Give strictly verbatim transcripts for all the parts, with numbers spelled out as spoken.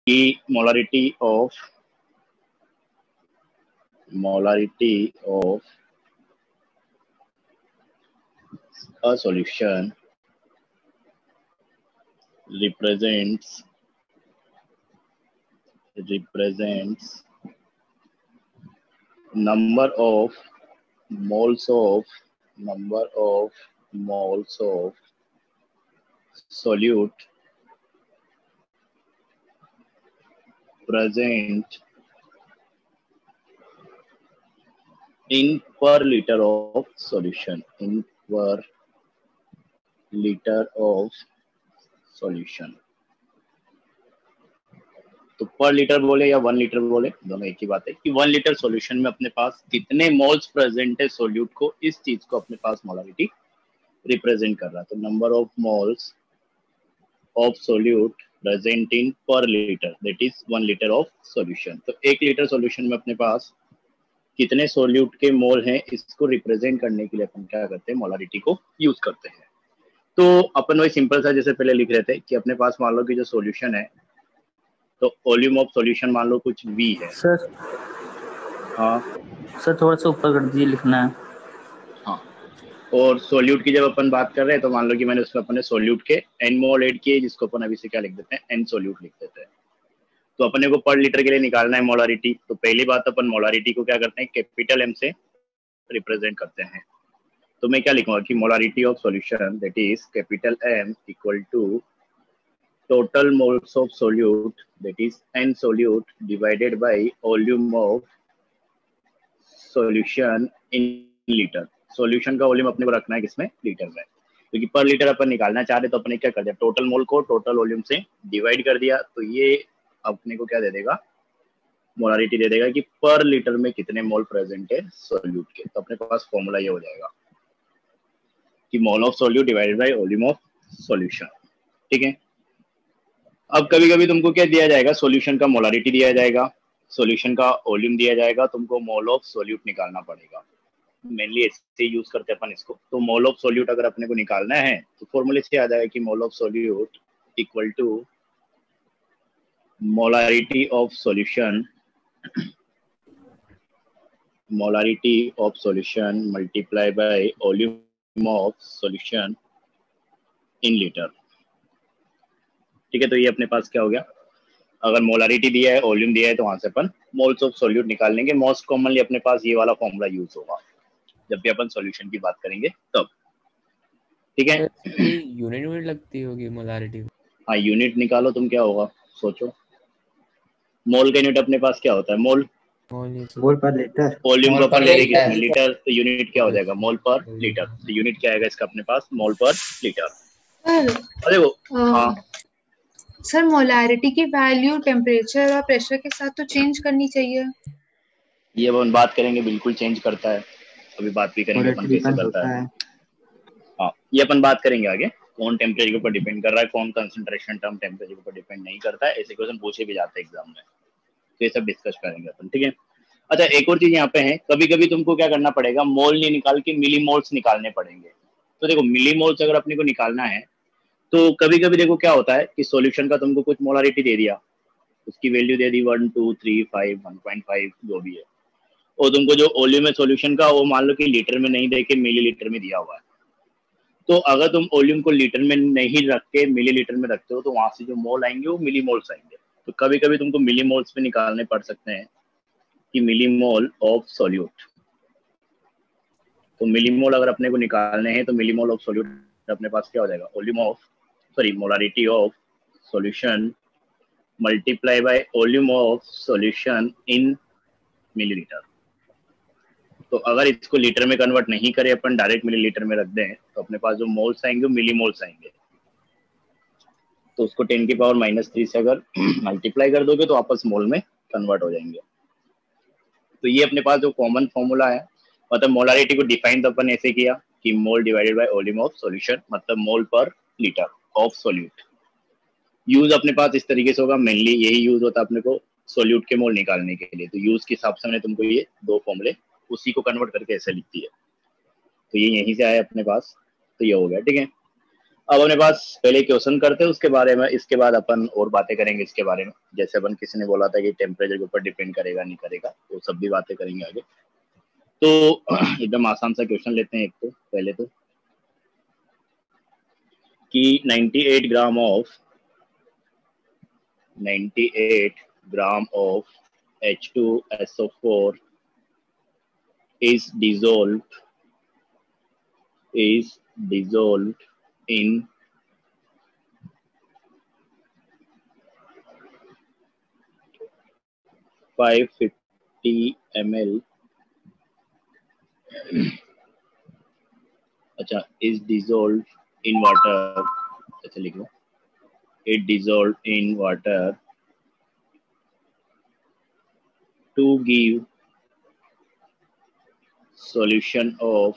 की molarity of molarity of a solution represents represents number of moles of number of moles of solute present in per liter of solution in per liter of solution। तो पर litre बोले या one litre बोले, दोनों एक ही बात है कि वन लीटर सॉल्यूशन में अपने पास कितने मोल्स प्रेजेंट है सोल्यूट को, इस चीज को अपने पास मोलारिटी रिप्रेजेंट कर रहा है। तो number of moles of solute present in per litre that is one litre of solution. तो एक लीटर सॉल्यूशन में अपने पास कितने सोल्यूट के मोल हैं, इसको रिप्रेजेंट करने के लिए अपन क्या करते हैं, मोलारिटी को यूज करते हैं। तो अपन वही सिंपल सा जैसे पहले लिख रहे थे कि अपने पास मान लो कि जो सॉल्यूशन है तो वॉल्यूम ऑफ सॉल्यूशन मान लो कुछ V है। सर हाँ सर थोड़ा सा ऊपर कर दीजिए, लिखना है। हाँ, और सोल्यूट की जब अपन बात कर रहे हैं तो मान लो कि मैंने उसमें अपने सोल्यूट के एन मोल ऐड किए, जिसको अपन अभी से क्या लिख देते हैं, एन सोल्यूट लिख देते हैं। तो अपने को पर लीटर के लिए निकालना है मोलारिटी। तो पहली बात अपन मोलारिटी को क्या करते हैं, कैपिटल एम से रिप्रेजेंट करते हैं। तो मैं क्या लिखूंगा कि molarity of solution that is capital M equal to total moles of solute that is n solute divided by volume of solution in liter। Solution का वॉल्यूम अपने को रखना है किसमें, लीटर में, क्योंकि पर लीटर अपन निकालना चाह रहे तो अपने क्या कर दिया, टोटल मोल को टोटल वॉल्यूम से डिवाइड कर दिया। तो ये अपने को क्या दे देगा, मोलारिटी दे देगा कि पर लीटर में कितने मोल प्रेजेंट है सोल्यूट के। तो अपने पास फॉर्मूला ये हो जाएगा कि mole of solute divided by volume of solution. ठीक है, अब कभी कभी तुमको क्या दिया जाएगा, सॉल्यूशन का मोलारिटी दिया जाएगा, सॉल्यूशन का वॉल्यूम दिया जाएगा, तुमको मोल ऑफ सोल्यूट निकालना पड़ेगा। मेनली ऐसे यूज करते हैं अपन इसको। तो मोल ऑफ सोल्यूट अगर अपने को निकालना है तो फॉर्मूले से आ जाएगा कि mole of solute equal to molarity of solution molarity of solution multiply by volume of solution in litre. ठीक है, तो ये अपने पास क्या हो गया, अगर मोलारिटी दिया है, वॉल्यूम दिया है, तो वहां से अपन मोल्स ऑफ सोल्यूट निकाल लेंगे। मोस्ट कॉमनली अपने पास ये वाला फॉर्मूला यूज होगा जब भी अपन सॉल्यूशन की बात करेंगे तब। ठीक है, कोई यूनिट यूनिट लगती होगी मोलारिटी? हाँ, यूनिट निकालो तुम, क्या होगा सोचो। मोल का यूनिट अपने पास क्या होता है, मोल मोल पर लीटर। वॉल्यूम को अपन ले रहे किसमें, लीटर, तो यूनिट क्या हो जाएगा, मोल पर लीटर। तो यूनिट क्या आएगा इसका अपने पास, मोल पर लीटर। अरे वो हाँ सर, मोलारिटी की वैल्यू टेम्परेचर और प्रेशर के साथ तो चेंज करनी चाहिए। ये अपन बात करेंगे, बिल्कुल चेंज करता है, अभी बात भी करेंगे अपन कैसे करता है। हाँ, ये अपन बात करेंगे आगे, कौन टेम्परेचर के ऊपर डिपेंड कर रहा है, कौन कंसंट्रेशन टर्म टेम्परेचर के ऊपर डिपेंड नहीं करता है। ऐसे क्वेश्चन पूछे भी जाते हैं एग्जाम में, तो ये सब डिस्कस करेंगे अपन। ठीक है, अच्छा एक और चीज यहाँ पे है, कभी कभी तुमको क्या करना पड़ेगा, मोल नहीं निकाल के मिली मोल्स निकालने पड़ेंगे। तो देखो मिली मोल्स अगर अपने को निकालना है तो कभी कभी देखो क्या होता है कि सॉल्यूशन का तुमको कुछ मोलारिटी दे दिया, उसकी वैल्यू दे दी one two three five one point five जो भी है, और तुमको जो वॉल्यूम है सॉल्यूशन का वो मान लो कि लीटर में नहीं दे के मिली लीटर में दिया हुआ है। तो अगर तुम वॉल्यूम को लीटर में नहीं रख के मिली लीटर में रखते हो तो वहां से जो मोल आएंगे वो मिली मोल्स आएंगे। तो कभी कभी तुमको मिली मोल्स में निकालने पड़ सकते हैं कि मिली मोल ऑफ सोल्यूट। तो मिली मोल अगर अपने को निकालने हैं तो मिली मोल ऑफ सोल्यूट अपने पास क्या हो जाएगा, volume of sorry molarity of solution multiply by volume of solution in millilitre. तो अगर इसको लीटर में कन्वर्ट नहीं करें अपन, डायरेक्ट मिलीलीटर में रख दें, तो अपने पास जो मोल्स आएंगे वो मिली मोल्स आएंगे। तो उसको टेन की पावर माइनस थ्री से अगर मल्टीप्लाई कर दोगे तो आपस मोल में कन्वर्ट हो जाएंगे। तो ये अपने पास जो कॉमन फॉर्मूला है, मतलब मोलारिटी को डिफाइन तो अपन ऐसे किया कि mole divided by volume of solution, मतलब मोल पर लीटर ऑफ सोल्यूट। यूज अपने पास इस तरीके से होगा, मेनली यही यूज होता है अपने को सोल्यूट के मोल निकालने के लिए। तो यूज के हिसाब से मैंने तुमको ये दो फॉर्मूले उसी को कन्वर्ट करके ऐसे लिखती है। तो ये यहीं से आया अपने पास, तो ये हो गया। ठीक है, अब अपने पास पहले क्वेश्चन करते हैं उसके बारे में, इसके बाद अपन और बातें करेंगे इसके बारे में। जैसे अपन किसी ने बोला था कि टेम्परेचर के ऊपर डिपेंड करेगा नहीं करेगा, वो सब भी बातें करेंगे आगे। तो एकदम आसान सा क्वेश्चन लेते हैं एक तो पहले तो कि अट्ठानवे ग्राम ऑफ अट्ठानवे gram of H two S O four is dissolved is dissolved in five hundred fifty milliliters अच्छा is dissolved in water, ऐसे लिखो, it dissolved in water to give solution of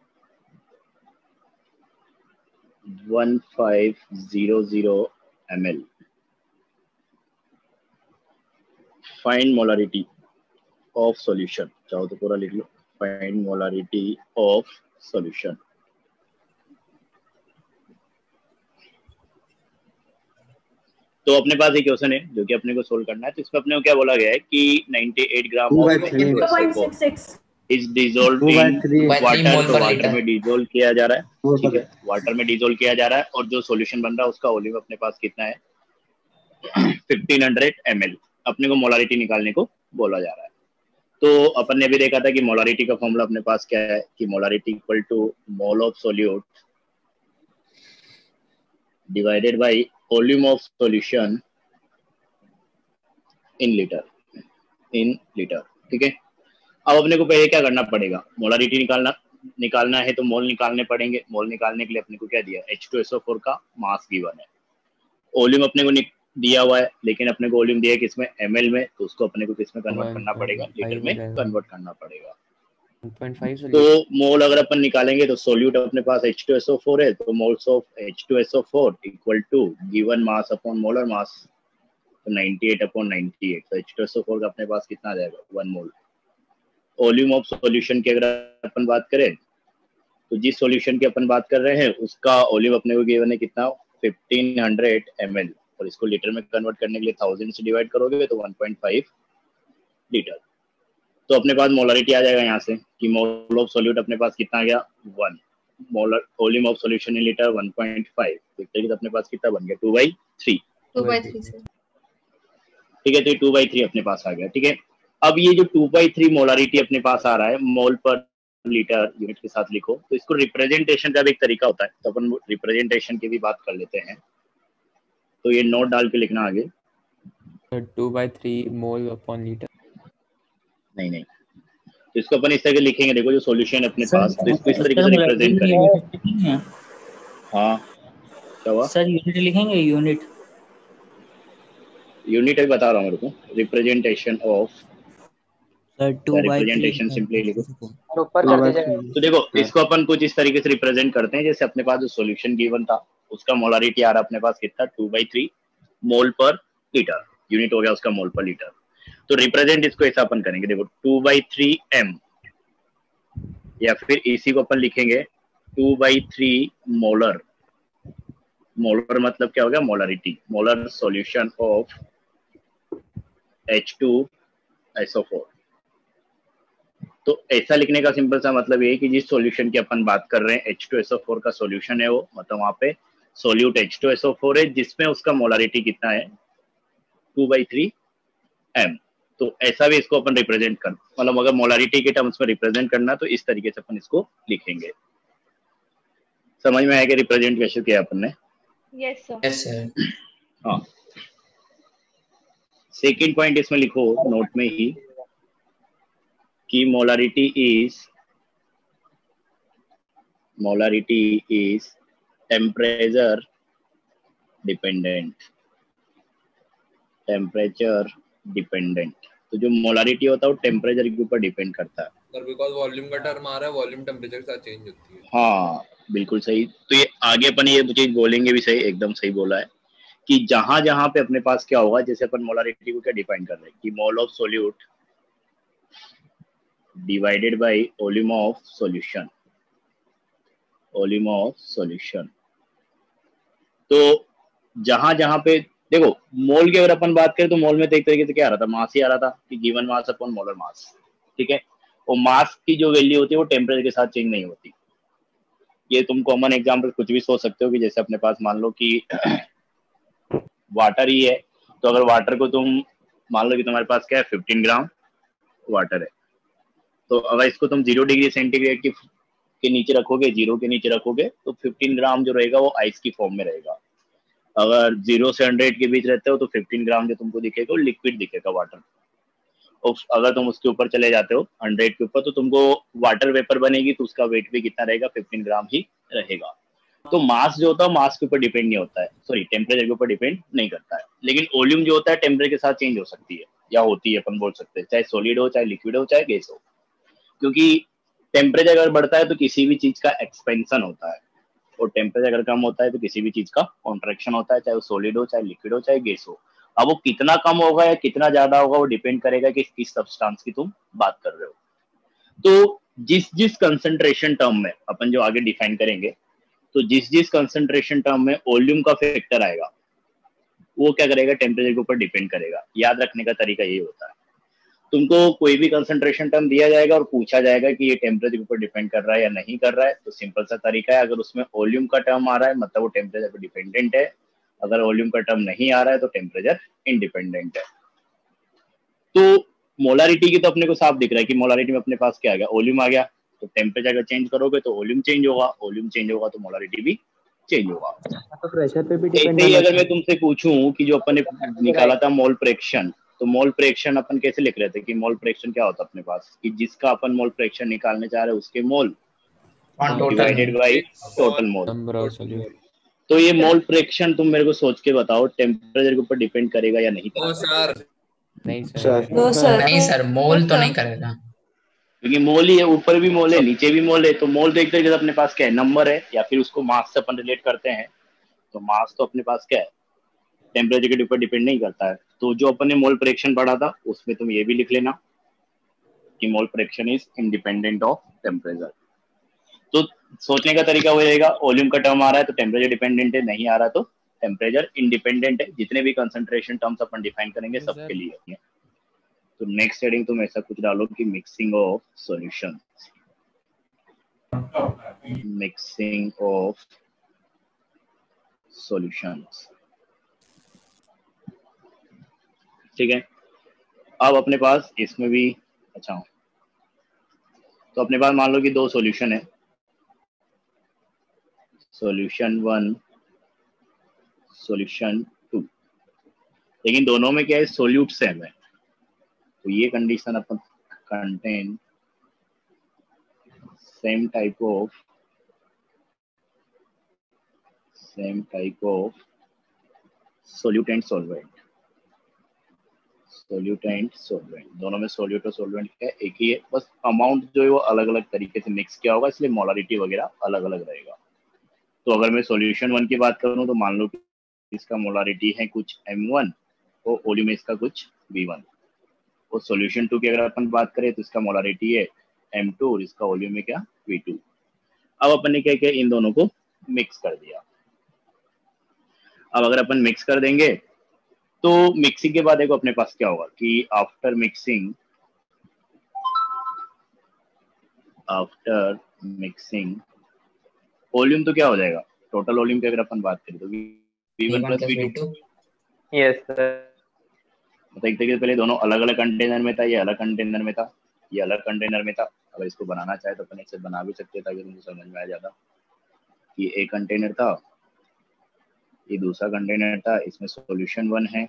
fifteen hundred milliliters. Find molarity of solution, चाहो तो पूरा लिख लो, find molarity of solution। तो अपने पास एक क्वेश्चन है जो कि अपने को सोल्व करना है। तो इसमें अपने को क्या बोला गया है कि अट्ठानवे gram of is dissolved in water, तो वाटर में डिसॉल्व किया जा रहा है, ठीक है, वाटर में डिसॉल्व किया जा रहा है और जो सॉल्यूशन बन रहा है उसका वॉल्यूम अपने पास कितना है, पंद्रह सौ एम एल। अपने को मोलारिटी निकालने को बोला जा रहा है। तो अपन ने भी देखा था कि मोलारिटी का फॉर्मूला अपने पास क्या है कि molarity equal to mole of solute divided by volume of solution in litre, in litre, ठीक है। अब अपने को पहले क्या करना पड़ेगा, मोलारिटी निकालना निकालना है तो मोल निकालने पड़ेंगे। मोल निकालने के लिए अपने को क्या दिया, H two S O four का मास गिवन है, वॉल्यूम अपने को दिया हुआ है, लेकिन अपने को वॉल्यूम दिया है किसमें, एमएल में, तो उसको अपने को किसमें कन्वर्ट करना पड़ेगा, लीटर में कन्वर्ट करना पड़ेगा। वन पॉइंट फाइव तो मोल अगर अपन निकालेंगे तो सोल्यूट अपने पास H two S O four है, तो moles of H two S O four equal to given mass upon molar mass, तो अट्ठानवे अपॉन अट्ठानवे, तो H two S O four का अपने पास कितना आ जाएगा, one mole. Volume of solution की अगर अपन बात करें तो जिस सॉल्यूशन की अपन बात कर रहे हैं उसका वॉल्यूम अपने को गिवन है कितना, फिफ्टीन हंड्रेड एम एल, और इसको लीटर में कन्वर्ट करने के लिए थाउजेंड से डिवाइड करोगे तो वन पॉइंट फाइव लीटर। तो अपने पास मोलारिटी आ जाएगा यहाँ से कि मोल ऑफ सॉल्यूट अपने पास कितना आ गया, one, molar volume of solution in litre one point five, तो अपने पास कितना बन गया, two by three, two by three से, ठीक है। तो टू बाई थ्री अपने पास आ गया, ठीक है। अब ये जो टू बाई थ्री मोलारिटी अपने पास आ रहा है मोल पर लीटर यूनिट के साथ लिखो, तो इसको रिप्रेजेंटेशन का भी एक तरीका होता है, तो अपन रिप्रेजेंटेशन की भी बात कर लेते हैं। तो ये नोट डाल के लिखना आगे, two by three mole upon litre, नहीं नहीं, तो इसको अपन इस तरह के लिखेंगे, देखो जो सॉल्यूशन है अपने पास, तो इसको इस तरीके से रिप्रेजेंट करेंगे। हाँ क्या हुआ सर, यूनिट लिखेंगे, यूनिट यूनिट है बता रहा हूँ मेरे को, representation of, sir two by representation simply लिखो, ऊपर कर दीजिए। तो देखो इसको अपन कुछ इस तरीके से रिप्रेजेंट करते हैं, जैसे अपने पास जो सॉल्यूशन गिवन था उसका मोलारिटी आ रहा है अपने पास कितना, टू बाई थ्री मोल पर लीटर, यूनिट हो गया उसका मोल पर लीटर। तो रिप्रेजेंट इसको ऐसा अपन करेंगे, देखो टू बाई थ्री एम, या फिर इसी को अपन लिखेंगे two by three molar, molar मतलब क्या हो गया, molarity, molar solution of H two S O four. तो ऐसा लिखने का सिंपल सा मतलब ये है कि जिस सॉल्यूशन की अपन बात कर रहे हैं H two S O four का सॉल्यूशन है वो, मतलब वहां पे solute H two S O four है जिसमें उसका मोलारिटी कितना है, टू बाई थ्री एम। तो ऐसा भी इसको अपन रिप्रेजेंट कर, मतलब अगर मोलारिटी के टर्म्स में रिप्रेजेंट करना तो इस तरीके से अपन इसको लिखेंगे। समझ में आएगा रिप्रेजेंट कैसे किया अपन ने? Yes sir, yes sir. हाँ, सेकेंड पॉइंट इसमें लिखो नोट में ही कि molarity is molarity is temperature dependent, temperature dependent. तो जो मोलारिटी होता है वो टेम्परेचर के ऊपर डिपेंड करता है, सर बिकॉज़ वॉल्यूम का टर्म आ रहा है, वॉल्यूम टेम्परेचर के साथ चेंज होती है। हाँ बिल्कुल सही। तो ये आगे अपन ये चीज बोलेंगे भी सही, एकदम सही बोला है कि जहां जहां पे अपने पास क्या होगा, जैसे अपन मोलारिटी को क्या डिफाइन कर रहे हैं कि mole of solute divided by volume of solution, volume of solution, तो जहां जहां पे देखो मोल की अगर अपन बात करें तो मोल में तो एक तरीके से क्या आ रहा था, मास ही आ रहा था कि given mass upon molar mass, ठीक है। और मास की जो वैल्यू होती है वो टेम्परेचर के साथ चेंज नहीं होती। ये तुम कॉमन एग्जाम्पल कुछ भी सोच सकते हो कि जैसे अपने पास मान लो कि वाटर ही है, तो अगर वाटर को तुम मान लो कि तुम्हारे पास क्या है फिफ्टीन ग्राम वाटर है, तो अगर इसको तुम जीरो डिग्री सेंटीग्रेड की के नीचे रखोगे, जीरो के नीचे रखोगे, तो फिफ्टीन ग्राम जो रहेगा वो आइस की फॉर्म में रहेगा। अगर जीरो से हंड्रेड के बीच रहते हो तो फिफ्टीन ग्राम जो तुमको दिखेगा वो लिक्विड दिखेगा वाटर। और अगर तुम उसके ऊपर चले जाते हो हंड्रेड के ऊपर तो तुमको वाटर वेपर बनेगी, तो उसका वेट भी कितना रहेगा, फिफ्टीन ग्राम ही रहेगा। तो मास जो होता है मास के ऊपर डिपेंड नहीं होता है, सॉरी टेम्परेचर के ऊपर डिपेंड नहीं करता है। लेकिन वॉल्यूम जो होता है टेम्परेचर के साथ चेंज हो सकती है या होती है, अपन बोल सकते हैं, चाहे सॉलिड हो, चाहे लिक्विड हो, चाहे गैस हो। क्योंकि टेम्परेचर अगर बढ़ता है तो किसी भी चीज का एक्सपेंशन होता है, और टेम्परेचर अगर कम होता है तो किसी भी चीज का कॉन्ट्रैक्शन होता है, चाहे वो सॉलिड हो, चाहे लिक्विड हो, चाहे गैस हो। अब वो कितना कम होगा या कितना ज्यादा होगा वो डिपेंड करेगा कि किस सब्सटेंस की तुम बात कर रहे हो। तो जिस जिस कंसंट्रेशन टर्म में अपन जो आगे डिफाइन करेंगे, तो जिस जिस कंसंट्रेशन टर्म में वॉल्यूम का फैक्टर आएगा वो क्या करेगा, टेम्परेचर के ऊपर डिपेंड करेगा। याद रखने का तरीका यही होता है, तुमको कोई भी कंसंट्रेशन टर्म दिया जाएगा और पूछा जाएगा कि ये टेम्परेचर के ऊपर डिपेंड कर रहा है या नहीं कर रहा है, तो सिंपल सा तरीका है, अगर उसमें वॉल्यूम का टर्म आ रहा है मतलब वो टेम्परेचर पर डिपेंडेंट है, अगर वॉल्यूम का टर्म नहीं आ रहा है तो टेम्परेचर इंडिपेंडेंट है। तो मोलारिटी की तो अपने को साफ दिख रहा है कि मोलारिटी में अपने पास क्या आ गया, वॉल्यूम आ गया, तो टेम्परेचर अगर चेंज करोगे तो वॉल्यूम चेंज होगा, वॉल्यूम चेंज होगा तो मोलारिटी भी चेंज होगा। तो प्रेशर पे भी डिपेंड ऐसे ही होना अगर मैं तुमसे पूछूं कि जो अपन ने निकाला था मोल फ्रैक्शन, तो मोल फ्रैक्शन अपन कैसे लिख रहे थे कि मोल फ्रैक्शन क्या होता है अपने पास, कि जिसका अपन मोल फ्रैक्शन निकालने चाह रहे हैं उसके mole divided by total mole. Number of solute. तो ये मोल फ्रैक्शन तुम मेरे को सोच के बताओ टेम्परेचर के ऊपर डिपेंड करेगा या नहीं ओ करेगा। सर नहीं सर। सर नो सर नहीं सर, मोल तो नहीं करेगा। क्योंकि मोल ही है, ऊपर भी मोल है नीचे भी मोल है, तो मोल तो एक तरीके से अपने पास क्या है, नंबर है, या फिर उसको मास से अपन रिलेट करते हैं। तो मास तो अपने पास क्या है, टेम्परेचर के ऊपर डिपेंड नहीं करता है। तो जो अपन ने मोल फ्रैक्शन पढ़ा था उसमें तुम ये भी लिख लेना कि mole fraction is independent of temperature. तो सोचने का तरीका वो रहेगा, वॉल्यूम का टर्म आ रहा है तो टेम्परेचर डिपेंडेंट है, नहीं आ रहा तो टेम्परेचर इंडिपेंडेंट है। जितने भी कंसंट्रेशन टर्म्स अपन डिफाइन करेंगे सबके लिए। तो नेक्स्ट हेडिंग तुम ऐसा कुछ डालो कि mixing of solution, mixing of solutions, ठीक है। अब अपने पास इसमें भी अच्छा, तो अपने पास मान लो कि दो सॉल्यूशन है, सॉल्यूशन वन, सॉल्यूशन टू, लेकिन दोनों में क्या है, सोल्यूट सेम है। तो ये कंडीशन अपन contain same type of same type of solute and solvent, solute and solvent, दोनों में सोल्यूट और सॉल्वेंट क्या एक ही है, बस अमाउंट जो है वो अलग अलग तरीके से मिक्स किया होगा, इसलिए मोलारिटी वगैरह अलग अलग रहेगा। तो अगर मैं सॉल्यूशन वन की बात करूं तो मान लो कि इसका मोलारिटी है कुछ एम वन और वॉल्यूम इसका कुछ वी वन। और सॉल्यूशन टू की अगर अपन बात करें तो इसका मोलारिटी है एम टू और इसका वॉल्यूम है क्या, वी टू। अब अपन ने क्या किया, इन दोनों को मिक्स कर दिया। अब अगर अपन मिक्स कर देंगे तो मिक्सिंग के बाद देखो अपने पास क्या होगा कि after mixing after mixing volume तो क्या हो जाएगा, टोटल वॉल्यूम की अगर अपन बात करें तो V one plus V two. Yes sir. मतलब एक तरीके से पहले दोनों अलग अलग कंटेनर में था, ये अलग कंटेनर में था, ये अलग कंटेनर में था। अगर इसको बनाना चाहे तो अपन ऐसे बना भी सकते थे, अगर मुझे समझ में आ जाता कि एक कंटेनर था, ये दूसरा कंटेनर था, इसमें सॉल्यूशन वन है,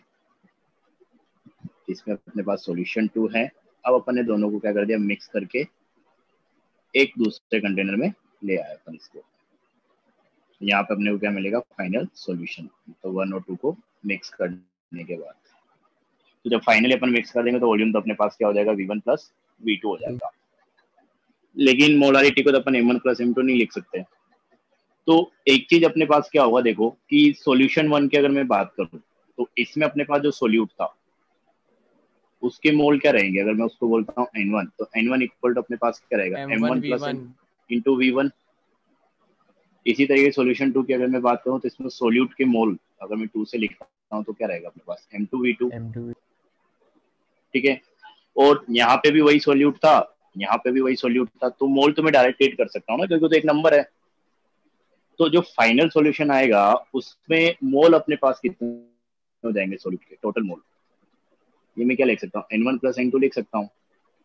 इसमें अपने पास सॉल्यूशन टू है। अब अपन ने दोनों को क्या कर दिया, मिक्स करके एक दूसरे कंटेनर में ले आया अपन इसको। यहाँ पे अपने को क्या मिलेगा, फाइनल सॉल्यूशन। तो वन और टू को मिक्स करने के बाद तो जब फाइनली अपन मिक्स कर देंगे तो वॉल्यूम तो अपने पास क्या हो जाएगा, V one plus V two हो जाएगा। लेकिन मोलारिटी को तो अपन M one plus M two नहीं लिख सकते। तो एक चीज अपने पास क्या होगा, देखो कि सॉल्यूशन वन की अगर मैं बात करूं तो इसमें अपने पास जो सोल्यूट था उसके मोल क्या रहेंगे, अगर मैं उसको बोलता हूँ एन वन, तो एन वन इक्वल टू अपने पास क्या रहेगा, M one plus into V one, इसी तरीके सॉल्यूशन टू की अगर मैं बात करूं तो इसमें सोल्यूट के मोल अगर मैं टू से लिखता हूं तो क्या रहेगा अपने पास M two V two, M two. ठीक है। और यहाँ पे भी वही सोल्यूट था, यहाँ पे भी वही सोल्यूट था, तो मोल तो मैं डायरेक्ट एड कर सकता हूँ ना क्योंकि तो एक नंबर है। तो जो फाइनल सॉल्यूशन आएगा उसमें मोल अपने पास कितने हो जाएंगे सोल्यूट के टोटल मोल, ये मैं क्या लिख सकता हूँ N one plus N two लिख सकता हूँ।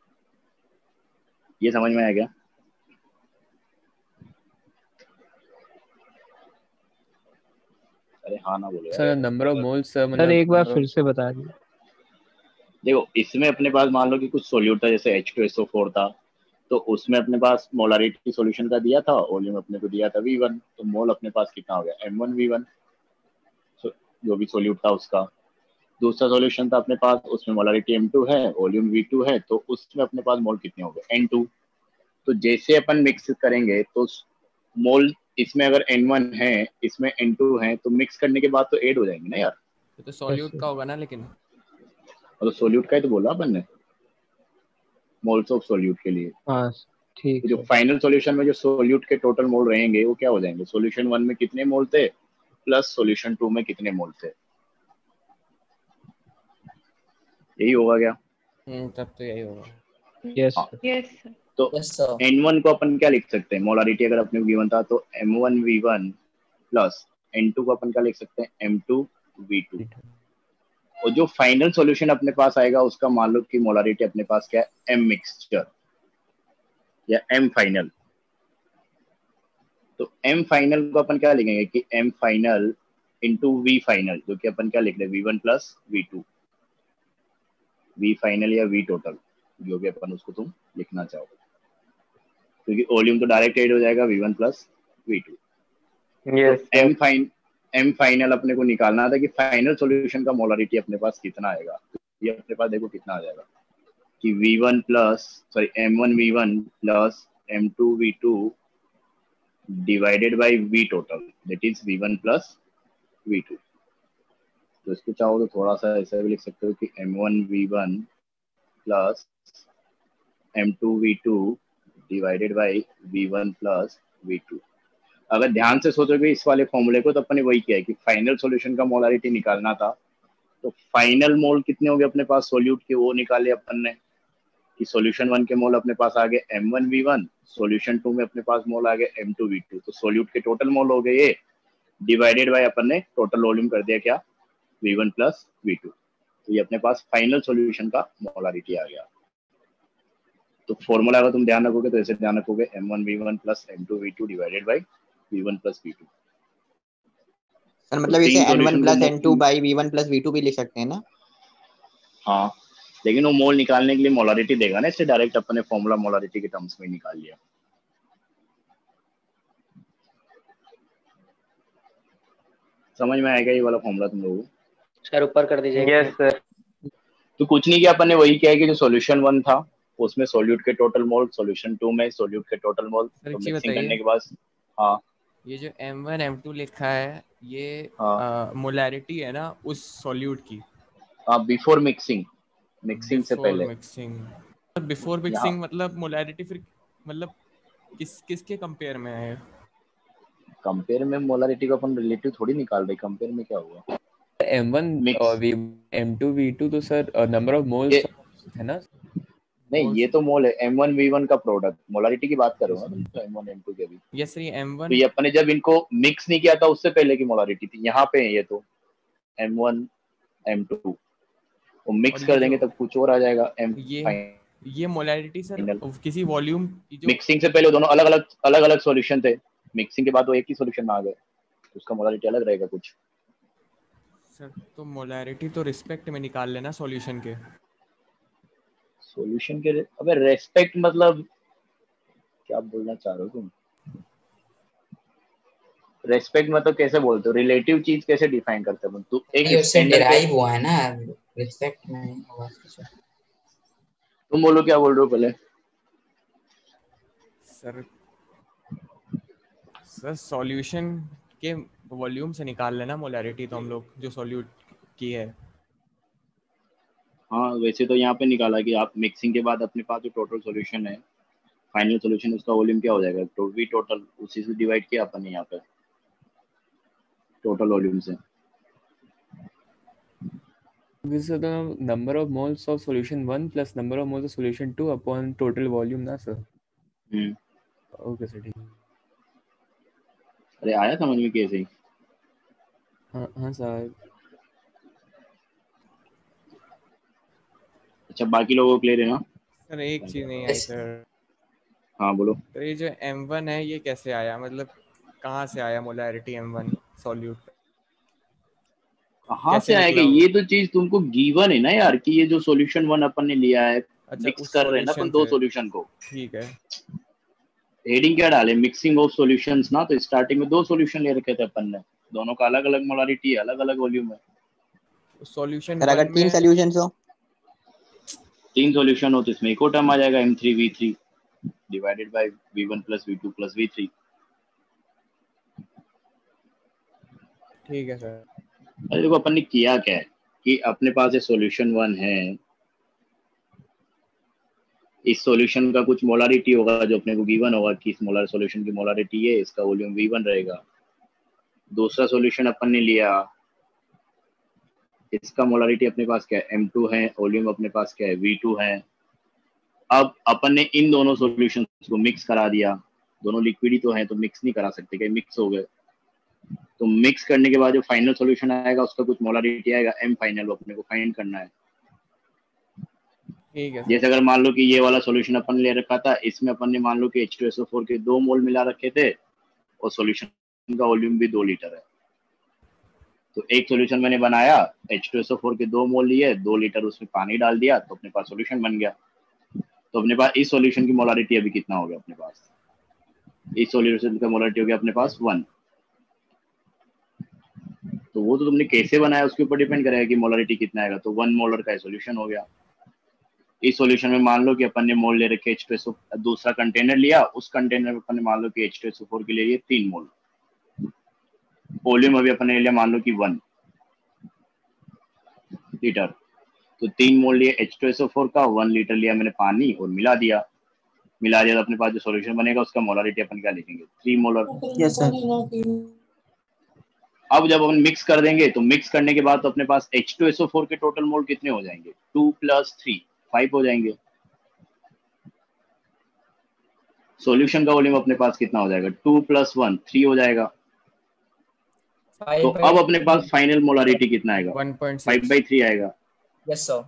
ये समझ में आया क्या? अरे हाँ ना बोलो सर यार। नंबर ऑफ मोल्स सर मतलब एक बार number of- फिर से बता दीजिए। देखो इसमें अपने पास मान लो कि कुछ सोल्यूट था जैसे H two S O four था, तो उसमें अपने पास मोलारिटी सॉल्यूशन का दिया था, वॉल्यूम अपने को दिया था वी वन, तो मोल अपने पास कितना हो गया एम वन वी वन, जो भी सोल्यूट था उसका। दूसरा सॉल्यूशन था अपने पास, उसमें मोलारिटी एम टू है, वॉल्यूम वी टू है, तो उसमें अपने पास मोल कितने हो गए एन टू। तो जैसे अपन मिक्स करेंगे तो मोल इसमें अगर एन वन है इसमें एन टू है तो मिक्स करने के बाद तो ऐड हो जाएंगे ना यार। तो सॉल्यूट का होगा ना, लेकिन और तो सोल्यूट का ही तो बोला अपन ने, मोल्स ऑफ सोल्यूट के लिए। हाँ ठीक तो जो है। फाइनल सॉल्यूशन में जो सोल्यूट के टोटल मोल रहेंगे वो क्या हो जाएंगे, सॉल्यूशन वन में कितने मोल थे प्लस सॉल्यूशन टू में कितने मोल थे, यही होगा क्या? हम्म तब तो यही होगा। यस हाँ। सर। Yes sir. तो यस सर। एन वन को अपन क्या लिख सकते हैं, मोलारिटी अगर अपने गिवन था तो M one V one plus N two को अपन क्या लिख सकते हैं एम टू वी टू। और जो फाइनल सॉल्यूशन अपने पास आएगा उसका मान लो कि मोलारिटी अपने पास क्या है एम मिक्सचर या एम फाइनल। तो एम फाइनल को अपन क्या लिखेंगे कि M final into V final, जो कि अपन क्या लिख रहे हैं V one plus V two, V final या वी टोटल जो भी अपन उसको तुम लिखना चाहो, क्योंकि वॉल्यूम तो डायरेक्ट एड हो जाएगा V one plus V two. Yes तो एम फाइन एम फाइनल अपने को निकालना था कि फाइनल सॉल्यूशन का मोलारिटी अपने पास कितना आएगा। तो ये अपने पास देखो कितना आ जाएगा कि V one plus sorry M one V one plus M two V two divided by V total that is V one plus V two. तो इसको चाहो तो थोड़ा सा ऐसा भी लिख सकते हो कि M one V one plus M two V two divided by V one plus V two. अगर ध्यान से सोचोगे इस वाले फॉर्मूले को तो अपन ने वही किया है कि फाइनल सॉल्यूशन का मोलारिटी निकालना था, तो फाइनल मोल कितने हो गए अपने पास सोल्यूट के वो निकाले अपन ने कि सॉल्यूशन वन के मोल अपने पास आ गए M one V one, solution two में अपने पास मोल आ गए एम टू वी टू, तो सोल्यूट के टोटल मोल हो गए ये डिवाइडेड बाय अपन ने टोटल वॉल्यूम कर दिया क्या V one plus V two. तो ये अपने पास फाइनल सॉल्यूशन का मोलारिटी आ गया। तो फॉर्मूला अगर तुम ध्यान रखोगे तो ऐसे ध्यान रखोगे M one V one plus M two V two divided by V one plus V two. Sir मतलब तो इसे तीन एन वन सॉल्यूशन प्लस को N two by V one plus V two भी लिख सकते हैं ना। हाँ, लेकिन वो मोल निकालने के लिए मोलारिटी देगा ना, इससे डायरेक्ट अपने फॉर्मूला मोलारिटी के टर्म्स में निकाल लिया। समझ में आएगा ये वाला फॉर्मूला तुम लोगों को? सर ऊपर कर दीजिए। Yes sir. तो कुछ नहीं किया अपन ने, वही किया है कि जो सॉल्यूशन वन था उसमें सोल्यूट के टोटल मोल, सॉल्यूशन टू में सोल्यूट के टोटल मोल, सर तो एक चीज मिक्सिंग बताइए, करने के बाद हाँ ये जो एम वन एम टू लिखा है ये हाँ मोलैरिटी है ना उस सॉल्यूट की हाँ बिफोर मिक्सिंग, मिक्सिंग से बिफोर पहले। मिक्सिंग। बिफोर यहाँ मिक्सिंग मतलब मोलैरिटी फिर मतलब किस किसके कंपेयर में है? कंपेयर में मोलारिटी को अपन रिलेटिव थोड़ी निकाल रहे, कंपेयर में क्या हुआ M one mix, V M two V two तो सर नंबर ऑफ मोल्स ये है ना। नहीं मोल्स ये तो मोल है एम वन वी वन का प्रोडक्ट, मोलारिटी की बात करो ना तुम तो एम वन एम टू के भी। यस सर ये एम तो वन ये अपने जब इनको मिक्स नहीं किया था उससे पहले की मोलारिटी थी, यहाँ पे है ये तो एम वन एम टू, वो मिक्स और ये कर देंगे जो तब कुछ और आ जाएगा एम ये फाइनल। ये मोलैरिटी सर किसी वॉल्यूम जो मिक्सिंग से पहले दोनों अलग अलग अलग अलग सॉल्यूशन थे, मिक्सिंग के बाद वो एक ही सॉल्यूशन में आ गए, उसका मोलारिटी अलग रहेगा कुछ। सर तो मोलैरिटी तो रिस्पेक्ट में निकाल लेना सॉल्यूशन के। सॉल्यूशन के अबे रेस्पेक्ट मतलब क्या बोलना चाह रहे हो तुम? रेस्पेक्ट मतलब कैसे बोलते हो, रिलेटिव चीज कैसे डिफाइन करते हो तू? नहीं एक उससे स्टैंडर्ड के डिराइव हुआ है ना, रिस्पेक्ट में नहीं होगा कुछ। तुम बोलो क्या बोल रहे हो पहले? सर सर सॉल्यूशन के वॉल्यूम से निकाल लेना मोलैरिटी तो हम लोग जो सॉल्यूट की है। हाँ वैसे तो यहाँ पे निकाला कि आप मिक्सिंग के बाद अपने पास जो टोटल सॉल्यूशन है फाइनल सॉल्यूशन उसका वॉल्यूम क्या हो जाएगा, तो वी टोटल उसी से डिवाइड किया अपन ने यहाँ पे टोटल वॉल्यूम से। This is the number of moles of solution one plus number of moles of solution two upon total volume ना sir? हम्म ओके सर ठीक है। अरे आया समझ में कैसे ही? हाँ हाँ सर। अच्छा बाकी लोगों को क्लियर है ना? सर एक चीज नहीं आई सर। हाँ बोलो। तो ये जो एम वन है ये कैसे आया, मतलब कहाँ से आया मोलैरिटी एम वन सॉल्यूट का? कहाँ से आएगा ये तो चीज तुमको गिवन है ना यार, कि ये जो सॉल्यूशन वन अपन ने लिया है, अच्छा, मिक्स उस कर रहे हैं ना अपन दो सॉल्यूशन को। ठीक है। हेडिंग क्या डाले, मिक्सिंग ऑफ सॉल्यूशंस ना, तो स्टार्टिंग में दो सॉल्यूशन ले रखे थे अपन ने, दोनों का अलग अलग मोलारिटी है, अलग अलग वॉल्यूम है। सॉल्यूशन सर अगर तीन सॉल्यूशंस हो, तीन सॉल्यूशन हो तो इसमें इको टर्म आ जाएगा M three V three divided by V one plus V two plus V three. ठीक है सर। अरे देखो अपन ने किया क्या है कि अपने पास ये सॉल्यूशन वन है, इस सॉल्यूशन का कुछ मोलारिटी होगा जो अपने को गिवन होगा कि इस मोलर सॉल्यूशन की मोलारिटी है, इसका वॉल्यूम वी वन रहेगा। दूसरा सॉल्यूशन अपन ने लिया, इसका मोलारिटी अपने पास क्या है, एम टू है, वॉल्यूम अपने पास क्या है, वी टू है। अब अपन ने इन दोनों सॉल्यूशंस को मिक्स करा दिया, दोनों लिक्विड ही तो हैं तो मिक्स नहीं करा सकते क्या, मिक्स हो गए। तो मिक्स करने के बाद जो फाइनल सॉल्यूशन आएगा उसका कुछ मोलारिटी आएगा एम फाइनल, वो अपने को फाइंड करना है। ठीक है। जैसे अगर मान लो कि ये वाला सॉल्यूशन अपन ले रखा था, इसमें अपन ने मान लो कि H two S O four के दो मोल मिला रखे थे और सॉल्यूशन का वॉल्यूम भी दो लीटर है। तो एक सॉल्यूशन मैंने बनाया, H two S O four के दो मोल लिए, दो लीटर उसमें पानी डाल दिया, तो अपने पास सॉल्यूशन बन गया। तो अपने पास इस सॉल्यूशन की मोलारिटी अभी कितना हो गया अपने पास, इस सॉल्यूशन का मोलारिटी हो गया अपने पास वन। तो वो तो तुमने कैसे बनाया उसके ऊपर डिपेंड करेगा कि मोलारिटी कितना आएगा। तो वन मोलर का सॉल्यूशन हो गया। इस सॉल्यूशन में मान लो कि अपन ने मोल ले रखे एच टू एस ओ, दूसरा कंटेनर लिया, उस कंटेनर में अपन ने मान लो कि H two S O four के लिए तीन मोल, वॉल्यूम अभी अपन ने लिया मान लो कि वन लीटर। तो तीन मोल लिए H two S O four का, वन लीटर लिया मैंने पानी और मिला दिया, मिला दिया तो अपने पास जो सॉल्यूशन बनेगा उसका मोलारिटी अपन क्या लिखेंगे, थ्री मोलर। Yes sir. अब जब अपन मिक्स कर देंगे तो मिक्स करने के बाद तो अपने पास H two S O four के टोटल मोल कितने हो जाएंगे, टू प्लस थ्री फाइव हो जाएंगे। सॉल्यूशन का वॉल्यूम अपने पास कितना हो जाएगा, टू प्लस वन थ्री हो जाएगा। तो अब अपने पास फाइनल मोलारिटी कितना आएगा, one point five six. By three आएगा। Yes sir.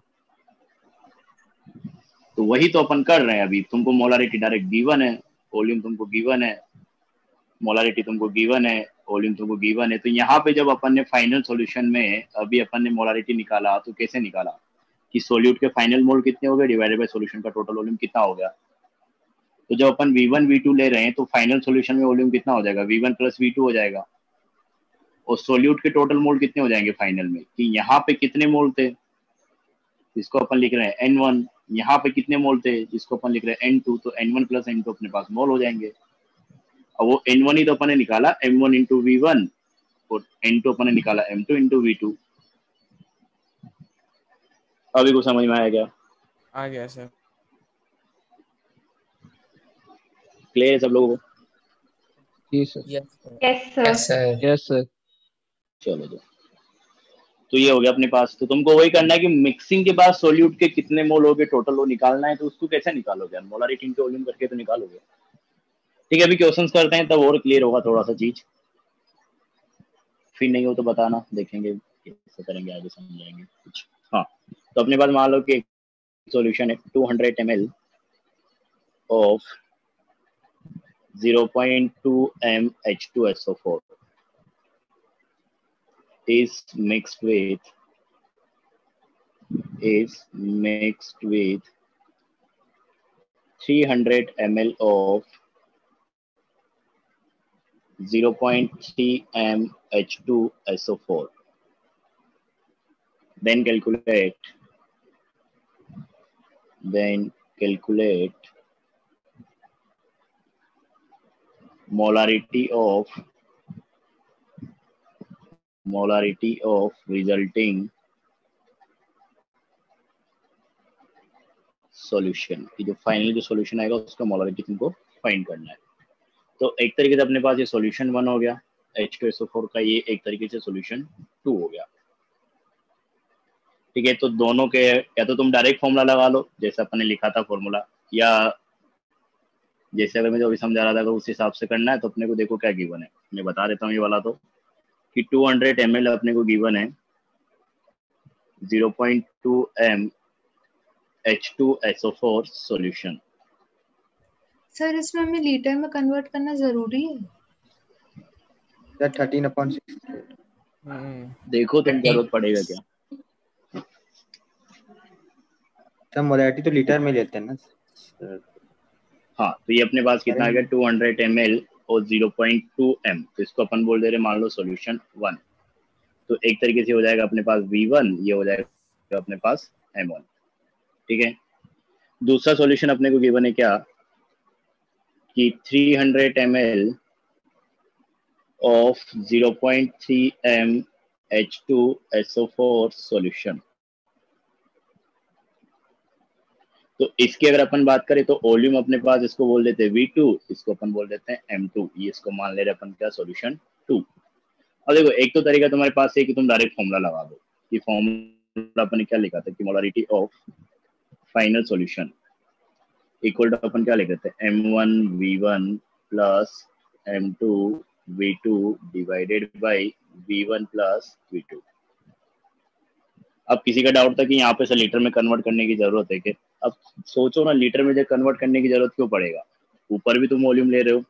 तो वही तो अपन कर रहे हैं अभी, तुमको मोलारिटी डायरेक्ट गिवन है, वॉल्यूम तुमको गिवन है, मोलारिटी तुमको गिवन है, वॉल्यूम तुमको गिवन है। तो यहाँ पे जब अपन ने फाइनल सॉल्यूशन में अभी अपन ने मोलारिटी निकाला तो कैसे निकाला कि सोल्यूट के फाइनल मोल कितने हो गए डिवाइडेड बाय सॉल्यूशन का टोटल वॉल्यूम कितना हो गया। तो जब अपन वी वन वी टू ले रहे हैं तो फाइनल सॉल्यूशन में वॉल्यूम कितना हो जाएगा, V one plus V two हो जाएगा। और सोल्यूट के टोटल मोल कितने हो जाएंगे फाइनल में, कि यहाँ पे कितने मोल थे जिसको अपन लिख रहे हैं एन वन, यहाँ पे कितने मोल थे जिसको अपन लिख रहे हैं एन टू, तो N one plus N two अपने पास मोल हो जाएंगे। अब वो एन वन ही तो अपन ने निकाला M one into V one, और एन टू अपन ने निकाला M two into V two. अभी को समझ में आया क्या? आ गया सर। क्लियर है सब लोगों को? जी sir. Yes yes sir. Yes sir. चलो तो तो ये हो गया अपने पास। तो तुमको वही करना है कि मिक्सिंग के बाद सोल्यूट के कितने मोल हो गए टोटल वो निकालना है। तो उसको कैसे निकालोगे, मोलारिटी के वॉल्यूम करके तो निकालोगे। ठीक है, अभी क्वेश्चंस करते हैं तब और क्लियर होगा थोड़ा सा चीज, फिर नहीं हो तो बताना, देखेंगे कैसे करेंगे आगे, समझाएंगे कुछ। हाँ, तो अपने पास मान लो कि सॉल्यूशन है two hundred M L of zero point two M H two S O four is mixed with is mixed with three hundred milliliters of zero point three M H two S O four. Then calculate then calculate molarity of molarity of resulting solution की जो final जो solution आएगा उसका molarity तुमको find करना है। तो एक तरीके से अपने पास ये सॉल्यूशन वन हो गया H two S O four का, ये एक तरीके से सॉल्यूशन टू हो गया। ठीक है, तो दोनों के या तो तुम डायरेक्ट फॉर्मूला लगा लो जैसे अपन ने लिखा था फॉर्मूला, या जैसे अगर मैं जो अभी समझा रहा था तो उस हिसाब से करना है। तो अपने को देखो क्या गिवन है, मैं बता देता हूँ ये वाला तो कि टू हंड्रेड एम एल अपने को गिवन है zero point two M H two S O four solution. Sir इसमें हमें लीटर में कन्वर्ट करना जरूरी है? Sir thirteen upon six. देखो तुम जरूरत पड़ेगा क्या। सर मोलैरिटी तो लीटर में लेते हैं ना सर। हाँ, तो ये अपने पास कितना आ गया टू हंड्रेड एम एल और ज़ीरो पॉइंट टू एम, तो इसको अपन बोल दे रहे मान लो सॉल्यूशन वन। तो एक तरीके से हो जाएगा अपने पास वी वन, ये हो जाएगा अपने पास एम वन। ठीक है, दूसरा सॉल्यूशन अपने को गिवन है क्या कि three hundred M L of zero point three M H two S O four solution. तो इसकी अगर अपन बात करें तो वॉल्यूम अपने पास इसको बोल देते हैं वी टू, इसको अपन बोल देते हैं एम टू, ये इसको मान ले रहे अपन क्या सॉल्यूशन टू। अब देखो एक तो तरीका तुम्हारे पास है कि तुम डायरेक्ट फॉर्मूला लगा दो कि फॉर्मूला अपन ने क्या लिखा था कि molarity of final solution equal to अपन क्या लिखते हैं M one V one plus M two V two divided by V one plus V two. अब किसी का डाउट था कि यहाँ पे से लीटर में कन्वर्ट करने की जरूरत है कि, अब सोचो ना लीटर में जो कन्वर्ट करने की जरूरत क्यों पड़ेगा, ऊपर भी तुम वॉल्यूम ले रहे हो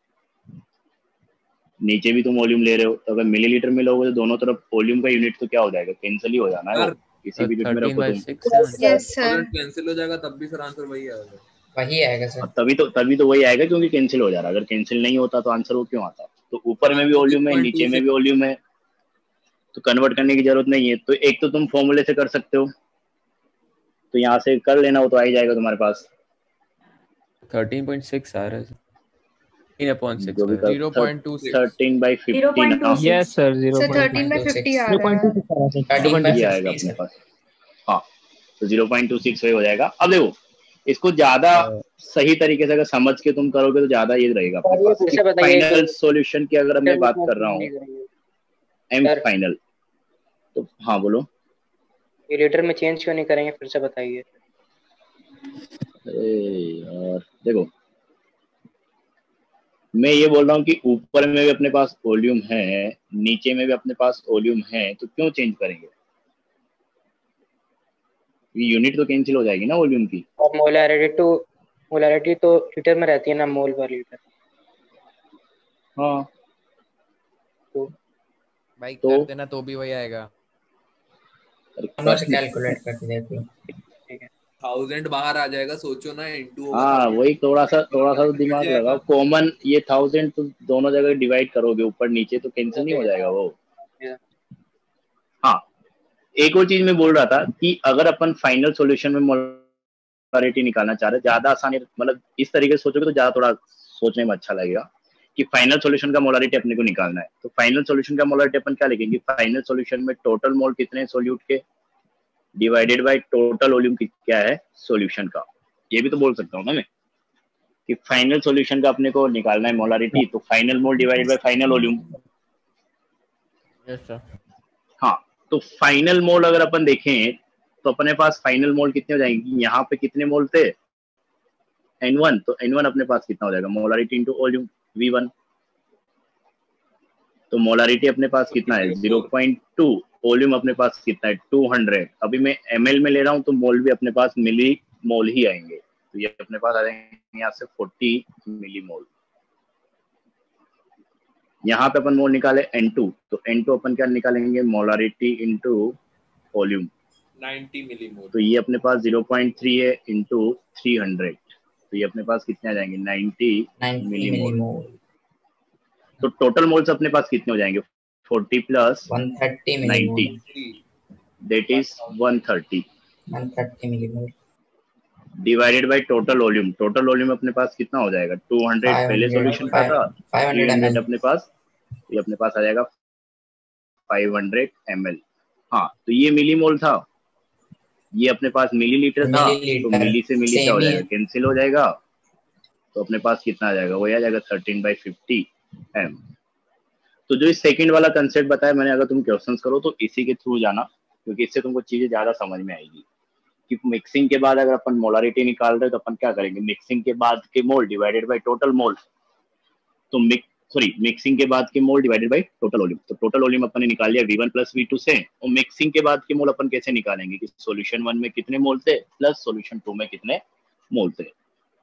नीचे भी तुम वॉल्यूम ले रहे हो, तो अगर मिलीलीटर में लोगे तो दोनों तरफ वॉल्यूम का यूनिट तो क्या हो जाएगा, कैंसिल ही हो जाना है वो, किसी भी यूनिट में रखो तुम। यस सर, कैंसिल हो जाएगा तब भी सर आंसर वही आएगा। वही आएगा सर। तभी तो तभी तो वही आएगा क्योंकि कैंसिल हो जा रहा है। अगर कैंसिल नहीं होता तो आंसर वो क्यों आता। तो ऊपर में भी वॉल्यूम है नीचे में भी वॉल्यूम है, तो कन्वर्ट करने की जरूरत नहीं है। तो एक तो तुम फॉर्मूले से कर सकते हो, तो यहाँ से कर लेना, वो तो आ ही जाएगा तुम्हारे पास। थर्टीन पॉइंट सिक्स आ रहा है in upon six zero point two six thirteen by fifteen. Yes sir zero sir thirteen by fifty आ रहा है। थर्टीन बाई ये आएगा अपने पास। हाँ, तो ज़ीरो पॉइंट टू सिक्स हो जाएगा। अब देखो इसको ज्यादा सही तरीके से अगर समझ के तुम करोगे तो ज्यादा ये रहेगा अपने पास। फाइनल सॉल्यूशन की अगर मैं बात कर रहा हूँ एम फाइनल, तो हाँ बोलो। ये लीटर में चेंज क्यों नहीं करेंगे, फिर से बताइए। अरे यार देखो मैं ये बोल रहा हूँ कि ऊपर में भी अपने पास वॉल्यूम है नीचे में भी अपने पास वॉल्यूम है, तो क्यों चेंज करेंगे, ये यूनिट तो कैंसिल हो जाएगी ना वॉल्यूम की। और मोलैरिटी तो मोलैरिटी तो लीटर में रहती है ना, मोल पर लीटर। हाँ तो भाई तो कर देना तो भी वही आएगा। हम से कैलकुलेट करके देखते हैं। थाउजेंड बाहर आ जाएगा, सोचो ना इनटू। हाँ वही थोड़ा सा थोड़ा सा तो दिमाग लगाओ। कॉमन ये थाउजेंड तो दोनों जगह डिवाइड करोगे ऊपर नीचे तो कैंसिल नहीं हो जाएगा वो। हाँ एक और चीज मैं बोल रहा था कि अगर अपन फाइनल सॉल्यूशन में मोलरिटी निकालना चाह रहे, ज्यादा आसानी मतलब इस तरीके से सोचोगे तो ज्यादा थोड़ा सोचने में अच्छा लगेगा कि फाइनल सॉल्यूशन का मोलरिटी अपने को निकालना है। तो फाइनल सॉल्यूशन का मोलरिटी अपन क्या लिखेंगे, फाइनल सॉल्यूशन में टोटल मोल कितने सोल्यूट के डिवाइडेड बाय टोटल वॉल्यूम क्या है सॉल्यूशन का। ये भी तो बोल सकता हूँ ना मैं कि फाइनल सॉल्यूशन का अपने को निकालना है मोलरिटी, तो final mole divided by final volume. Yes sir. हाँ तो फाइनल मोल अगर अपन देखें तो अपने पास फाइनल मोल कितने हो जाएंगे, यहाँ पे कितने मोल थे एन वन, तो एन वन अपने पास कितना हो जाएगा molarity into volume V one. तो मोलरिटी अपने पास कितना है ज़ीरो पॉइंट टू, वॉल्यूम अपने पास कितना है टू हंड्रेड। अभी मैं एमएल में ले रहा हूँ तो मोल भी अपने पास मिली मोल ही आएंगे, तो ये अपने पास आ जाएंगे यहाँ से फोर्टी मिली मोल। यहाँ पे अपन मोल निकाले एन टू, तो एन टू अपन क्या निकालेंगे molarity into volume ninety millimole. तो ये अपने पास ज़ीरो पॉइंट थ्री है इंटू थ्री हंड्रेड, तो ये अपने पास कितने आ जाएंगे नाइंटी मिली मोल। तो टोटल मोल्स अपने पास कितने हो जाएंगे forty plus one thirty ninety, that is one thirty divided by total volume. Total volume अपने पास कितना हो जाएगा टू हंड्रेड पहले सॉल्यूशन का था, थ्री हंड्रेड अपने पास, ये अपने पास आ जाएगा फाइव हंड्रेड एम एल। हाँ तो ये मिली मोल था, ये अपने पास मिलीलीटर था, तो मिली से मिली क्या हो जाएगा, कैंसिल हो जाएगा, तो अपने पास कितना आ जाएगा, वो आ जाएगा थर्टीन बाई फिफ्टी एम। तो जो इस सेकंड वाला कंसेप्ट बताया मैंने, अगर तुम क्वेश्चंस करो तो इसी के थ्रू जाना, क्योंकि इससे तुमको चीजें ज्यादा समझ में आएगी। कि मिक्सिंग के बाद अगर अपन मोलारिटी निकाल रहे हैं तो अपन क्या करेंगे, मिक्सिंग के बाद के mole divided by total mole, तो मिक्स सॉरी मिक्सिंग के बाद के mole divided by total volume. तो टोटल वॉल्यूम अपन ने निकाल लिया V one plus V two से, और मिक्सिंग के बाद के मोल अपन कैसे निकालेंगे कि सॉल्यूशन वन में कितने मोल थे प्लस सॉल्यूशन टू में कितने मोल थे।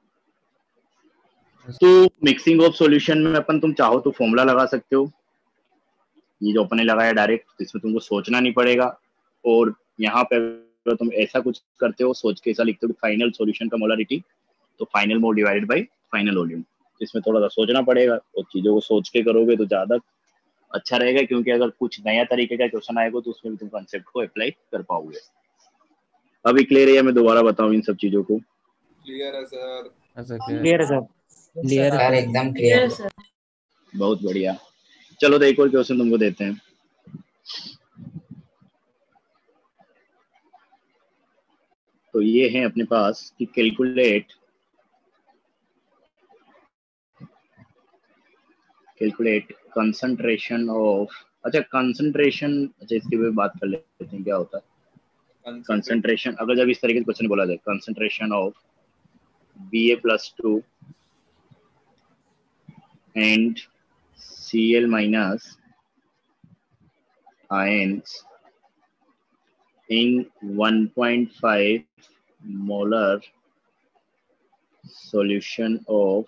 तो मिक्सिंग ऑफ सॉल्यूशन में अपन तुम चाहो तो फॉर्मूला लगा सकते हो, ये जो अपन ने लगाया डायरेक्ट, इसमें तुमको सोचना नहीं पड़ेगा। और यहाँ पे अगर तुम ऐसा कुछ करते हो, सोच के ऐसा लिखते हो फाइनल सॉल्यूशन का मोलारिटी, तो final mole divided by final volume, इसमें थोड़ा सा सोचना पड़ेगा और चीजों को सोच के करोगे तो ज्यादा अच्छा रहेगा, क्योंकि अगर कुछ नया तरीके का क्वेश्चन आएगा तो उसमें भी तुम कंसेप्ट को अप्लाई कर पाओगे। अभी क्लियर है या मैं दोबारा बताऊं इन सब चीजों को? क्लियर है सर। क्लियर है सर। क्लियर है सर, एकदम क्लियर है सर। बहुत बढ़िया। चलो तो एक और क्वेश्चन तुमको देते हैं। तो ये है अपने पास कि कैलकुलेट कैलकुलेट कंसंट्रेशन ऑफ, अच्छा कंसंट्रेशन, अच्छा इसकी भी बात कर लेते हैं क्या होता है कंसंट्रेशन। अगर जब इस तरीके से क्वेश्चन बोला जाए, concentration of B A plus two and C L minus ions in one point five molar solution of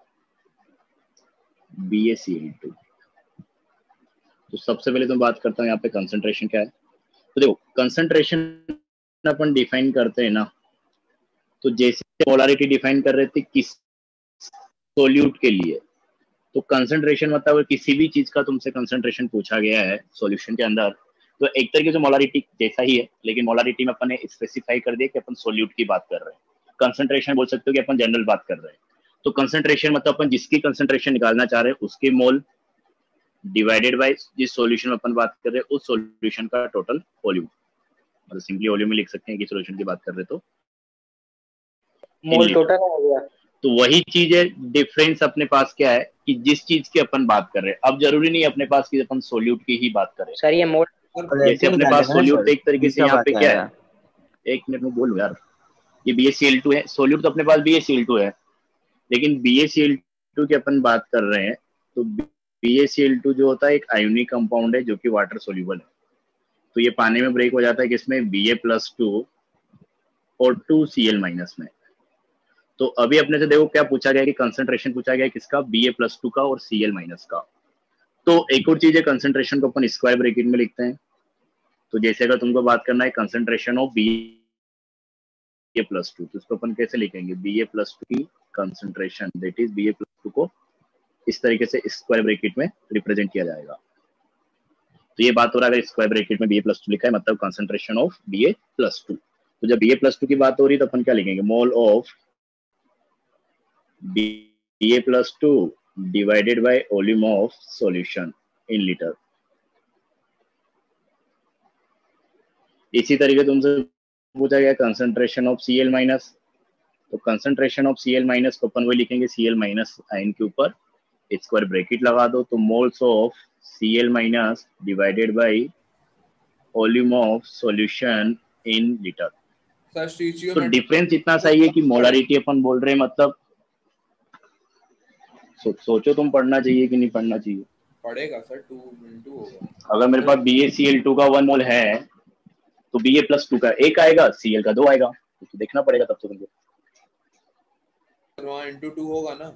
B a C l two. तो सबसे पहले तो बात करता हूँ यहाँ पे कंसंट्रेशन क्या है। तो देखो कंसंट्रेशन अपन डिफाइन करते हैं ना, तो जैसे मोलारिटी डिफाइन कर रहे थे किस सोल्यूट के लिए, तो कंसंट्रेशन मतलब किसी भी चीज का तुमसे कंसंट्रेशन पूछा गया है सॉल्यूशन के अंदर, तो एक तरीके से मोलारिटी जैसा ही है, लेकिन मोलारिटी में अपन ने स्पेसिफाई कर दिया कि अपन सोल्यूट की बात कर रहे हैं। कंसंट्रेशन बोल सकते हो कि अपन जनरल बात कर रहे हैं। तो कंसंट्रेशन मतलब अपन जिसकी कंसंट्रेशन निकालना चाह रहे हैं उसके मोल डिवाइडेड बाय जिस सॉल्यूशन में अपन बात कर रहे हैं उस सॉल्यूशन का टोटल वॉल्यूम, मतलब सिंपली वॉल्यूम में लिख सकते हैं कि सॉल्यूशन की बात कर रहे तो मोल टोटल हो गया। तो वही चीज है, डिफरेंस अपने पास क्या है कि जिस चीज की अपन बात कर रहे हैं, अब जरूरी नहीं अपने पास कि अपन सोल्यूट की ही बात करें। सर ये मोल जैसे अपने पास सोल्यूट एक तरीके से यहाँ पे क्या है, एक मिनट में बोलूं यार, ये B A C L two है, सोल्यूट तो अपने पास B A C L two है, लेकिन B A C L two की अपन बात कर रहे हैं, तो B A C L two जो होता है एक आयोनिक कंपाउंड है जो कि वाटर सोल्यूबल है। तो ये पानी में ब्रेक हो जाता है किसमें, बी ए प्लस टू और टू सी एल माइनस में। तो अभी अपने से देखो क्या पूछा गया कि कंसंट्रेशन पूछा गया किसका, बी ए प्लस टू का और सी एल माइनस का। तो एक और चीज है, कंसंट्रेशन को अपन स्क्वायर ब्रैकेट में लिखते हैं। तो जैसे अगर तुमको बात करना है concentration of B A plus two, तो इसको अपन कैसे लिखेंगे, बी ए प्लस टू की concentration that is B A plus two को इस तरीके से स्क्वायर ब्रैकेट में रिप्रेजेंट किया जाएगा। तो ये बात हो रहा है, अगर स्क्वायर ब्रैकेट में बी ए प्लस टू लिखा है मतलब concentration of B A plus two. तो जब बी ए प्लस टू की बात हो रही है तो अपन क्या लिखेंगे, mole of B A plus two divided by volume of solution in litre. इसी तरीके तुमसे पूछा गया concentration of C L minus, तो concentration of C L minus को अपन वही लिखेंगे, सी एल माइनस आयन के ऊपर स्क्वायर ब्रैकेट लगा दो, तो moles of C L minus divided by volume of solution in litre. तो डिफरेंस इतना सही है कि मोलारिटी अपन बोल रहे हैं, मतलब सो, सोचो तुम पढ़ना चाहिए कि नहीं पढ़ना चाहिए। पढ़ेगा सर, टू इंटू होगा। अगर मेरे पास B A C L two का वन मोल है तो बी ए प्लस टू का एक आएगा, सी एल का दो आएगा, तो देखना पड़ेगा तब तो तुमको। वहाँ इंटू टू होगा ना।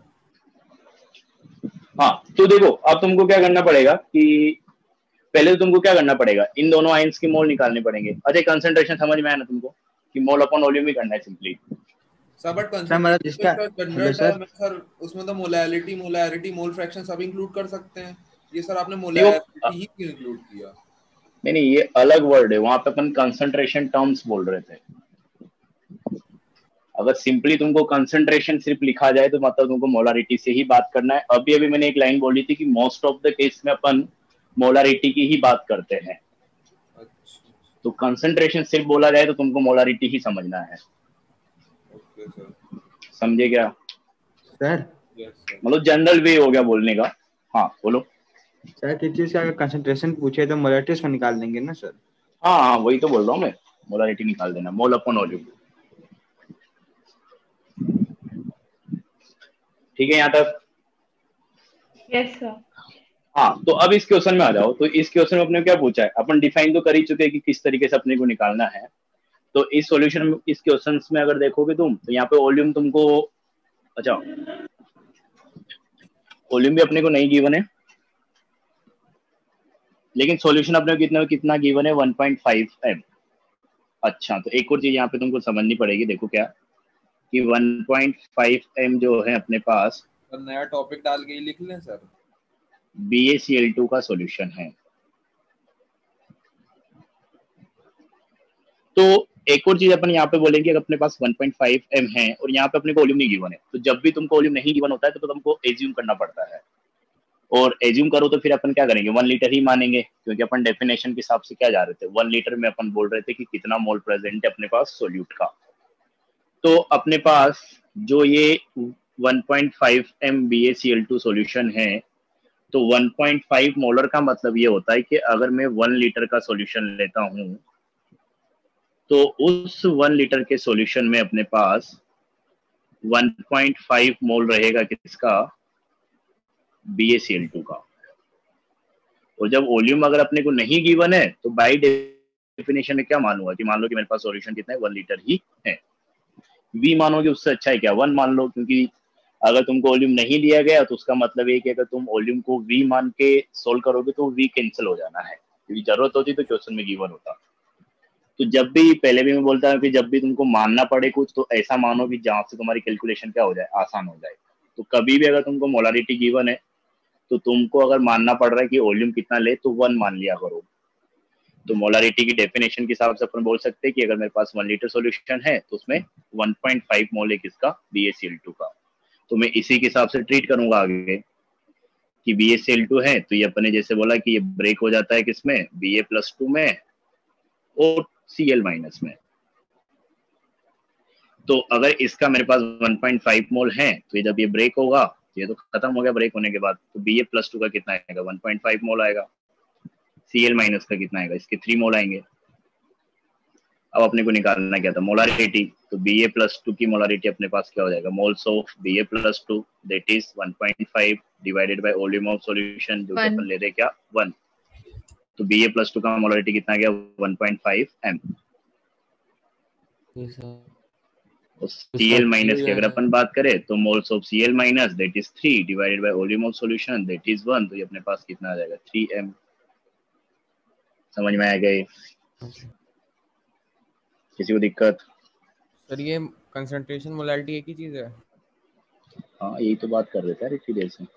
हाँ तो देखो अब तुमको क्या करना पड़ेगा कि पहले तो तुमको क्या करना पड़ेगा, इन दोनों आयंस की मोल निकालने पड़ेंगे। अच्छा कंसंट्रेशन समझ में आया ना तुमको कि मोल अपॉन वॉल्यूम ही करना है simply. Sir but concentration sir उसमें तो मोलैरिटी मोलैरिटी मोल फ्रैक्शन सब इंक्लूड कर सकते हैं, ये सर आपने मोलैरिटी ही क्यों इंक्लूड किया? नहीं नहीं ये अलग वर्ड है, वहां पे अपन कंसंट्रेशन टर्म्स बोल रहे थे। अगर सिंपली तुमको कंसंट्रेशन सिर्फ लिखा जाए तो मतलब तुमको मोलारिटी से ही बात करना है। अभी अभी मैंने एक लाइन बोली थी कि मोस्ट ऑफ द केस में अपन मोलारिटी की ही बात करते हैं। तो कंसंट्रेशन सिर्फ बोला जाए तो तुमको मोलारिटी ही समझना है। Okay sir. समझे क्या सर? Yes sir. मतलब जनरल वे हो गया बोलने का। हाँ बोलो सर, किसी चीज का अगर कंसंट्रेशन पूछे तो मोलरिटी उसमें निकाल देंगे ना सर? हाँ हाँ वही तो बोल रहा हूँ मैं, मोलारिटी निकाल देना, मोल अपॉन वॉल्यूम। ठीक है यहाँ तक? Yes sir. हाँ तो अब इस क्वेश्चन में आ जाओ। तो इस क्वेश्चन में अपने क्या पूछा है, अपन डिफाइन तो कर ही चुके हैं कि किस तरीके से अपने को निकालना है। तो इस सॉल्यूशन में, इस क्वेश्चन में अगर देखोगे तुम तो यहाँ पे वॉल्यूम तुमको, अच्छा वॉल्यूम भी अपने को नहीं गिवन है, लेकिन सॉल्यूशन अपने को कितना कितना गिवन है, वन पॉइंट फाइव एम। अच्छा तो एक और चीज यहाँ पे तुमको समझनी पड़ेगी, देखो क्या कि वन पॉइंट फाइव एम जो है अपने पास, सर नया टॉपिक डाल के ही लिख लें sir. B A C L two का सॉल्यूशन है। तो एक और चीज अपन यहाँ पे बोलेंगे, अगर अपने पास वन पॉइंट फाइव एम है और यहाँ पे अपने को वॉल्यूम नहीं गिवन है, तो जब भी तुमको वॉल्यूम नहीं गिवन होता है तो तुमको एज्यूम करना पड़ता है। और एज्यूम करो तो फिर अपन क्या करेंगे, वन लीटर ही मानेंगे, क्योंकि अपन डेफिनेशन के हिसाब से क्या जा रहे थे, वन लीटर में अपन बोल रहे थे कि कितना मोल प्रेजेंट है अपने पास सोल्यूट का। तो अपने पास जो ये one point five M B A C L two solution है, तो वन पॉइंट फाइव मोलर का मतलब ये होता है कि अगर मैं वन लीटर का सॉल्यूशन लेता हूं तो उस वन लीटर के सॉल्यूशन में अपने पास वन पॉइंट फाइव मोल रहेगा किसका, B A C L two का। और जब वॉल्यूम अगर अपने को नहीं गिवन है तो बाय डेफिनेशन में क्या मानूंगा कि मान लो कि मेरे पास सॉल्यूशन कितना है, वन लीटर ही है। वी मानोगे उससे अच्छा है क्या, वन मान लो, क्योंकि अगर तुमको वॉल्यूम नहीं दिया गया तो उसका मतलब ये कि अगर तुम वॉल्यूम को वी मान के सोल्व करोगे तो वी कैंसिल हो जाना है, क्योंकि जरूरत होती तो क्वेश्चन में गिवन होता। तो जब भी, पहले भी मैं बोलता हूँ कि जब भी तुमको मानना पड़े कुछ तो ऐसा मानो कि जहां से तुम्हारी कैलकुलेशन क्या हो जाए, आसान हो जाए। तो कभी भी अगर तुमको मोलारिटी गिवन है तो तुमको अगर मानना पड़ रहा है कि वॉल्यूम कितना ले तो वन मान लिया करो। तो मोलारिटी की डेफिनेशन के हिसाब से अपन बोल सकते हैं कि अगर मेरे पास वन लीटर सॉल्यूशन है तो उसमें वन पॉइंट फाइव मोल है किसका, B A C L two का। तो मैं इसी के हिसाब से ट्रीट करूंगा आगे कि B A C L two है तो ये अपने जैसे बोला कि ये ब्रेक हो जाता है किसमें, बी ए प्लस टू में और सी एल माइनस में। तो अगर इसका मेरे पास वन पॉइंट फाइव मोल है तो ये जब ये ब्रेक होगा, ये तो खत्म हो गया ब्रेक होने के बाद, तो बी ए प्लस टू का कितना आएगा, वन पॉइंट फाइव मोल आएगा। सी एल माइनस का कितना आएगा, इसके थ्री मोल आएंगे। अब अपने को निकालना क्या था, मोलारिटी। तो बी ए प्लस टू की मोलारिटी अपने पास क्या हो जाएगा, moles of B A plus two that is one point five divided by volume of solution जो कि अपन ले रहे क्या, वन। तो बी ए प्लस टू का मोलारिटी कितना गया, one point five M. C L minus की अगर अपन बात करें तो moles of C L minus that is three divided by volume of solution that is one. तो ये अपने पास कितना आ जाएगा, थ्री एम। समझ में आ गई किसी को दिक्कत? सर ये कंसंट्रेशन मोलारिटी एक ही चीज है? हाँ यही तो बात कर रहे थे यार इतनी देर से।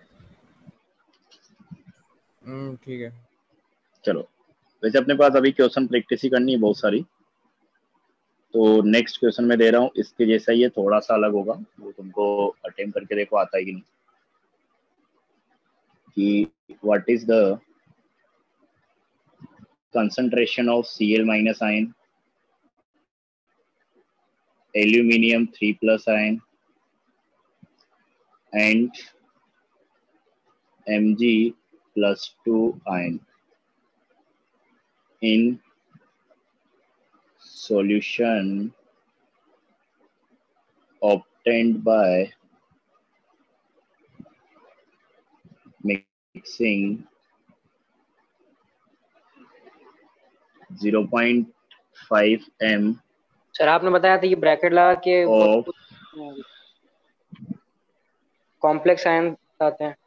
हम्म ठीक है चलो वैसे अपने पास अभी क्वेश्चन प्रैक्टिस ही करनी है बहुत सारी, तो नेक्स्ट क्वेश्चन मैं दे रहा हूँ इसके जैसा ही है, थोड़ा सा अलग होगा, वो तुमको अटेम्प्ट करके देखो आता है कि नहीं। कि what is the concentration of C L minus ion, aluminium three plus ion and M G plus two ion in solution obtained by mixing zero point five m sir आपने बताया था ये ब्रैकेट लगा के of कॉम्प्लेक्स आयन आते हैं।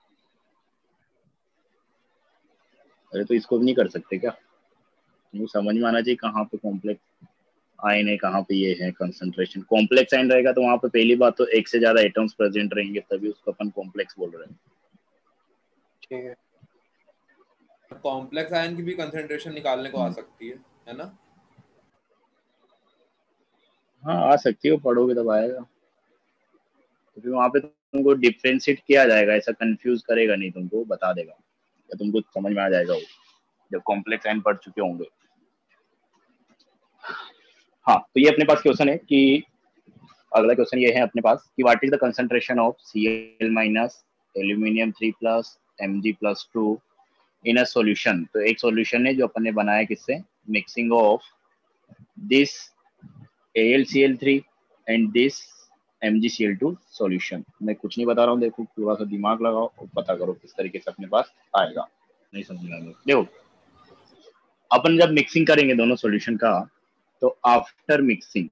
अरे तो इसको भी नहीं कर सकते क्या, वो समझ में आना चाहिए कहाँ पे कॉम्प्लेक्स आयन है, कहाँ पे ये है कंसंट्रेशन। कॉम्प्लेक्स आयन रहेगा तो वहां पे पहली बात तो एक से ज्यादा एटम्स प्रेजेंट रहेंगे, तभी उसको अपन कॉम्प्लेक्स बोल रहे हैं। ठीक है, कॉम्प्लेक्स आयन की भी कंसंट्रेशन निकालने को आ सकती है, है ना? हाँ आ सकती है, वो पढ़ोगे तब आएगा। तो फिर वहां पे तुमको डिफ्रेंशिएट किया जाएगा, ऐसा कंफ्यूज करेगा नहीं, तुमको बता देगा या तुमको समझ में आ जाएगा वो जब कॉम्प्लेक्स आयन पढ़ चुके होंगे। हाँ, तो ये अपने पास क्वेश्चन है कि अगला क्वेश्चन ये है अपने पास कि what is the concentration of Cl minus aluminium three plus Mg plus two in a solution. तो एक सॉल्यूशन है जो अपन ने बनाया किससे, mixing of this AlCl three and this M G C L two solution. मैं कुछ नहीं बता रहा हूँ, देखो थोड़ा सा दिमाग लगाओ और पता करो किस तरीके से अपने पास आएगा, नहीं समझ में आएगा। देखो अपन जब मिक्सिंग करेंगे दोनों सॉल्यूशन का, तो आफ्टर मिक्सिंग,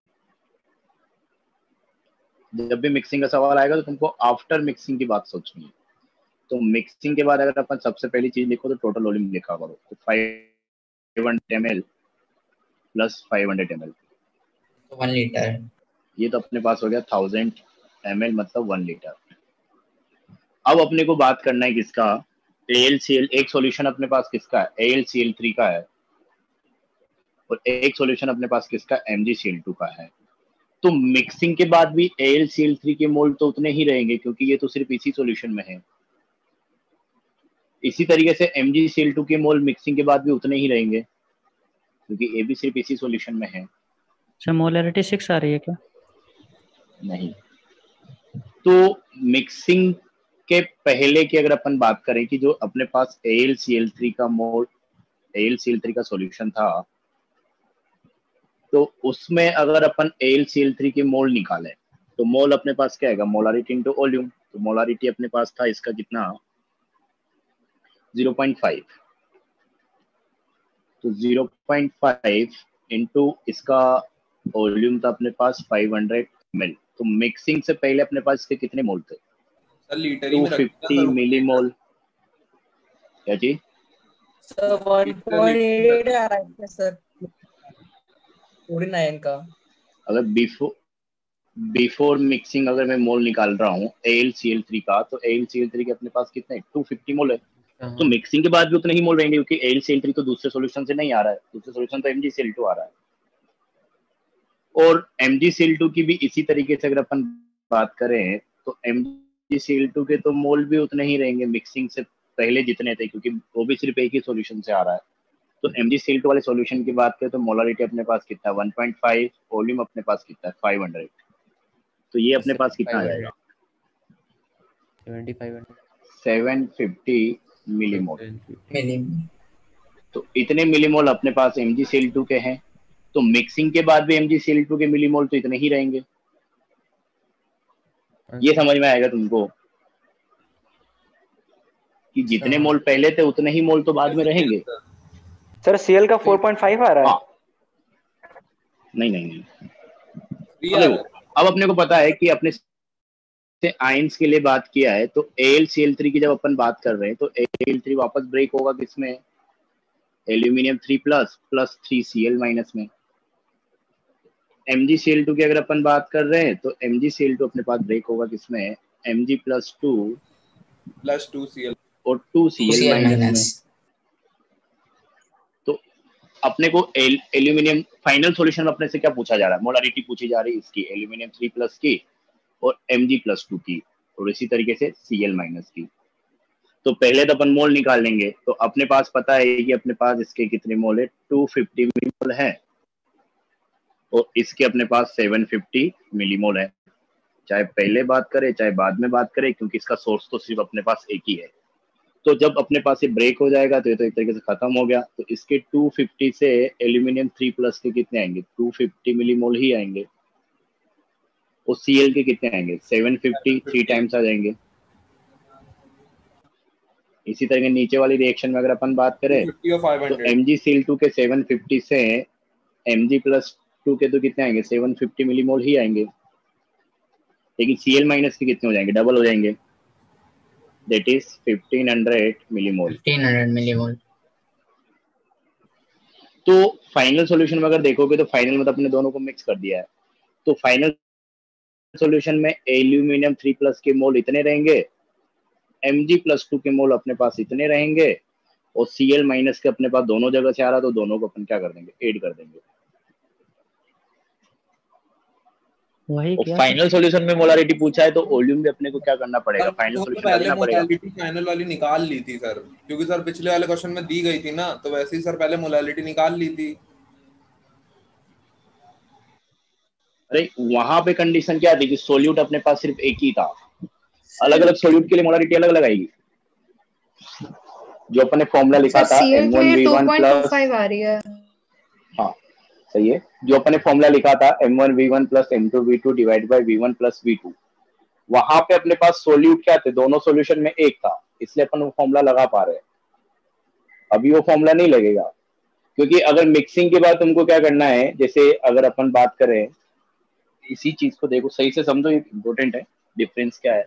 जब भी मिक्सिंग का सवाल आएगा तो तुमको आफ्टर मिक्सिंग की बात सोचनी है। तो मिक्सिंग के बाद अगर अपन सबसे पहली चीज लिखो तो टोटल वॉल्यूम लिखा करो, तो five hundred M L plus five hundred M L one litre, ये तो अपने पास हो गया थाउजेंड एम एल मतलब वन लीटर। अब अपने को बात करना है किसका, AlCl, एक सॉल्यूशन अपने पास किसका है, A L C L three का है, और एक सॉल्यूशन अपने पास किसका, M G C L two का है। तो मिक्सिंग के बाद भी A L C L three के मोल तो उतने ही रहेंगे क्योंकि ये तो सिर्फ इसी सॉल्यूशन में है। इसी तरीके से M G C L two के मोल मिक्सिंग के बाद भी उतने ही रहेंगे क्योंकि ये भी सिर्फ इसी सॉल्यूशन में है। सर मोलैरिटी सिक्स आ रही है क्या? नहीं। तो मिक्सिंग के पहले की अगर अपन बात करें कि जो अपने पास A L C L three का mole, A L C L three का सॉल्यूशन था, तो उसमें अगर अपन A L C L three के मोल निकालें तो मोल अपने पास क्या आएगा, मोलारिटी इनटू वॉल्यूम। तो मोलारिटी अपने पास था इसका कितना, ज़ीरो पॉइंट फाइव। तो ज़ीरो पॉइंट फाइव इनटू इसका वॉल्यूम था अपने पास फाइव हंड्रेड एम एल। तो मिक्सिंग से पहले अपने पास इसके कितने मोल थे, सर लीटर ही टू में रखा फिफ्टी सर, मिली मोल। क्या जी सर वन पॉइंट एट आ रहा है सर, फोर्टी नाइन का। अगर बिफोर बिफोर मिक्सिंग अगर मैं मोल निकाल रहा हूँ A L C L three का, तो A L C L three के अपने पास कितने, टू फिफ्टी मोल है। तो मिक्सिंग के बाद भी उतने ही मोल रहेंगे क्योंकि A L C L three तो दूसरे सॉल्यूशन से नहीं आ रहा है, दूसरे सॉल्यूशन तो M G C L two आ रहा है। और M G C L two की भी इसी तरीके से अगर अपन बात करें तो M G C L two के तो मोल भी उतने ही रहेंगे मिक्सिंग से पहले जितने थे, क्योंकि वो भी सिर्फ एक ही सॉल्यूशन से आ रहा है। तो M G C L two वाले सॉल्यूशन की बात करें तो मोलारिटी अपने पास कितना है, वन पॉइंट फाइव, वॉल्यूम अपने पास कितना है, फाइव हंड्रेड। तो ये अपने पास कितना आ जाएगा, सेवन फिफ्टी मिलीमोल। तो इतने मिलीमोल अपने पास M G C L two के हैं, तो मिक्सिंग के बाद भी M G C L two के मिलीमोल तो इतने ही रहेंगे। ये समझ में आएगा तुमको कि जितने मोल पहले थे उतने ही मोल तो बाद में रहेंगे। सर Cl का फोर पॉइंट फाइव आ रहा है। हाँ। नहीं नहीं नहीं अब, अब अपने को पता है कि अपने से आयंस के लिए बात किया है, तो A L C L three की जब अपन बात कर रहे हैं तो ए एल थ्री वापस ब्रेक होगा किसमें, aluminium three plus plus three C L minus में। M G C L two की अगर अपन बात कर रहे हैं तो M G C L two अपने पास ब्रेक होगा किसमें, Mg plus two plus two C L और टू सी एल माइनस में। तो अपने को एल्यूमिनियम फाइनल सॉल्यूशन में अपने से क्या पूछा जा रहा है, मोलारिटी पूछी जा रही है इसकी, एल्यूमिनियम थ्री प्लस की और Mg प्लस टू की और इसी तरीके से Cl माइनस की। तो पहले तो अपन मोल निकाल लेंगे, तो अपने पास पता है कि अपने पास इसके कितने मोल है, टू फिफ्टी मिलीमोल है और इसके अपने पास सेवन फिफ्टी मिलीमोल है। चाहे पहले बात करें चाहे बाद में बात करें, क्योंकि इसका सोर्स तो सिर्फ अपने पास एक ही है। तो जब अपने पास ये ब्रेक हो जाएगा तो ये तो एक तरीके से खत्म हो गया। तो इसके टू फिफ्टी से एल्यूमिनियम थ्री प्लस के कितने आएंगे, टू फिफ्टी मिलीमोल ही आएंगे और Cl के कितने आएंगे, सेवन फिफ्टी, थ्री टाइम्स आ जाएंगे। इसी तरह नीचे वाली रिएक्शन में अगर अपन बात करें तो M G C L two के सेवन फिफ्टी से Mg प्लस टू के तो कितने आएंगे, सेवन फिफ्टी मिलीमोल ही आएंगे, लेकिन Cl माइनस के कितने हो जाएंगे, डबल हो जाएंगे, that is fifteen hundred millimole. Fifteen hundred millimole. तो फाइनल सॉल्यूशन में अगर देखोगे तो फाइनल में तो अपने दोनों को मिक्स कर दिया है। तो फाइनल सॉल्यूशन में एल्यूमिनियम थ्री प्लस के मोल इतने रहेंगे, Mg प्लस टू के मोल अपने पास इतने रहेंगे और Cl माइनस के अपने पास दोनों जगह से आ रहा, तो दोनों को अपन क्या कर देंगे, ऐड कर देंगे। वही क्या फाइनल सॉल्यूशन में मोलारिटी पूछा है तो वॉल्यूम भी अपने को क्या करना पड़ेगा, फाइनल सॉल्यूशन पहले करना पड़ेगा। मोलालिटी फाइनल वाली निकाल ली थी सर, क्योंकि सर पिछले वाले क्वेश्चन में दी गई थी ना, तो वैसे ही सर पहले मोलालिटी निकाल ली थी। अरे वहां पे कंडीशन क्या थी कि सोल्यूट अपने पास सिर्फ एक ही था, अलग अलग सोल्यूट के लिए मोलारिटी अलग अलग आएगी। जो अपने फॉर्मूला लिखा था M one V one plus आ रही है। हाँ सही है, जो अपने फॉर्मूला लिखा था M one V one plus M two V two divide by V one plus V two, वहां पे अपने पास सोल्यूट क्या थे, दोनों सोल्यूशन में एक था, इसलिए अपन वो फॉर्मूला लगा पा रहे हैं। अभी वो फॉर्मूला नहीं लगेगा, क्योंकि अगर मिक्सिंग के बाद तुमको क्या करना है, जैसे अगर अपन बात करें इसी चीज को, देखो सही से समझो, ये इंपॉर्टेंट है, डिफरेंस क्या है।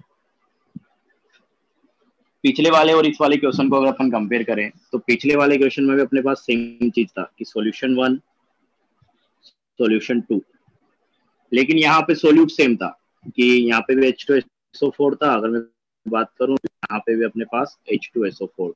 पिछले वाले और इस वाले क्वेश्चन को अगर अपन कंपेयर करें तो पिछले वाले क्वेश्चन में भी अपने पास सेम चीज था कि सॉल्यूशन वन सॉल्यूशन टू, लेकिन यहाँ पे सोल्यूट सेम था कि यहाँ पे भी H two S O four था। अगर मैं बात करूं यहाँ पे भी अपने पास H two S O four,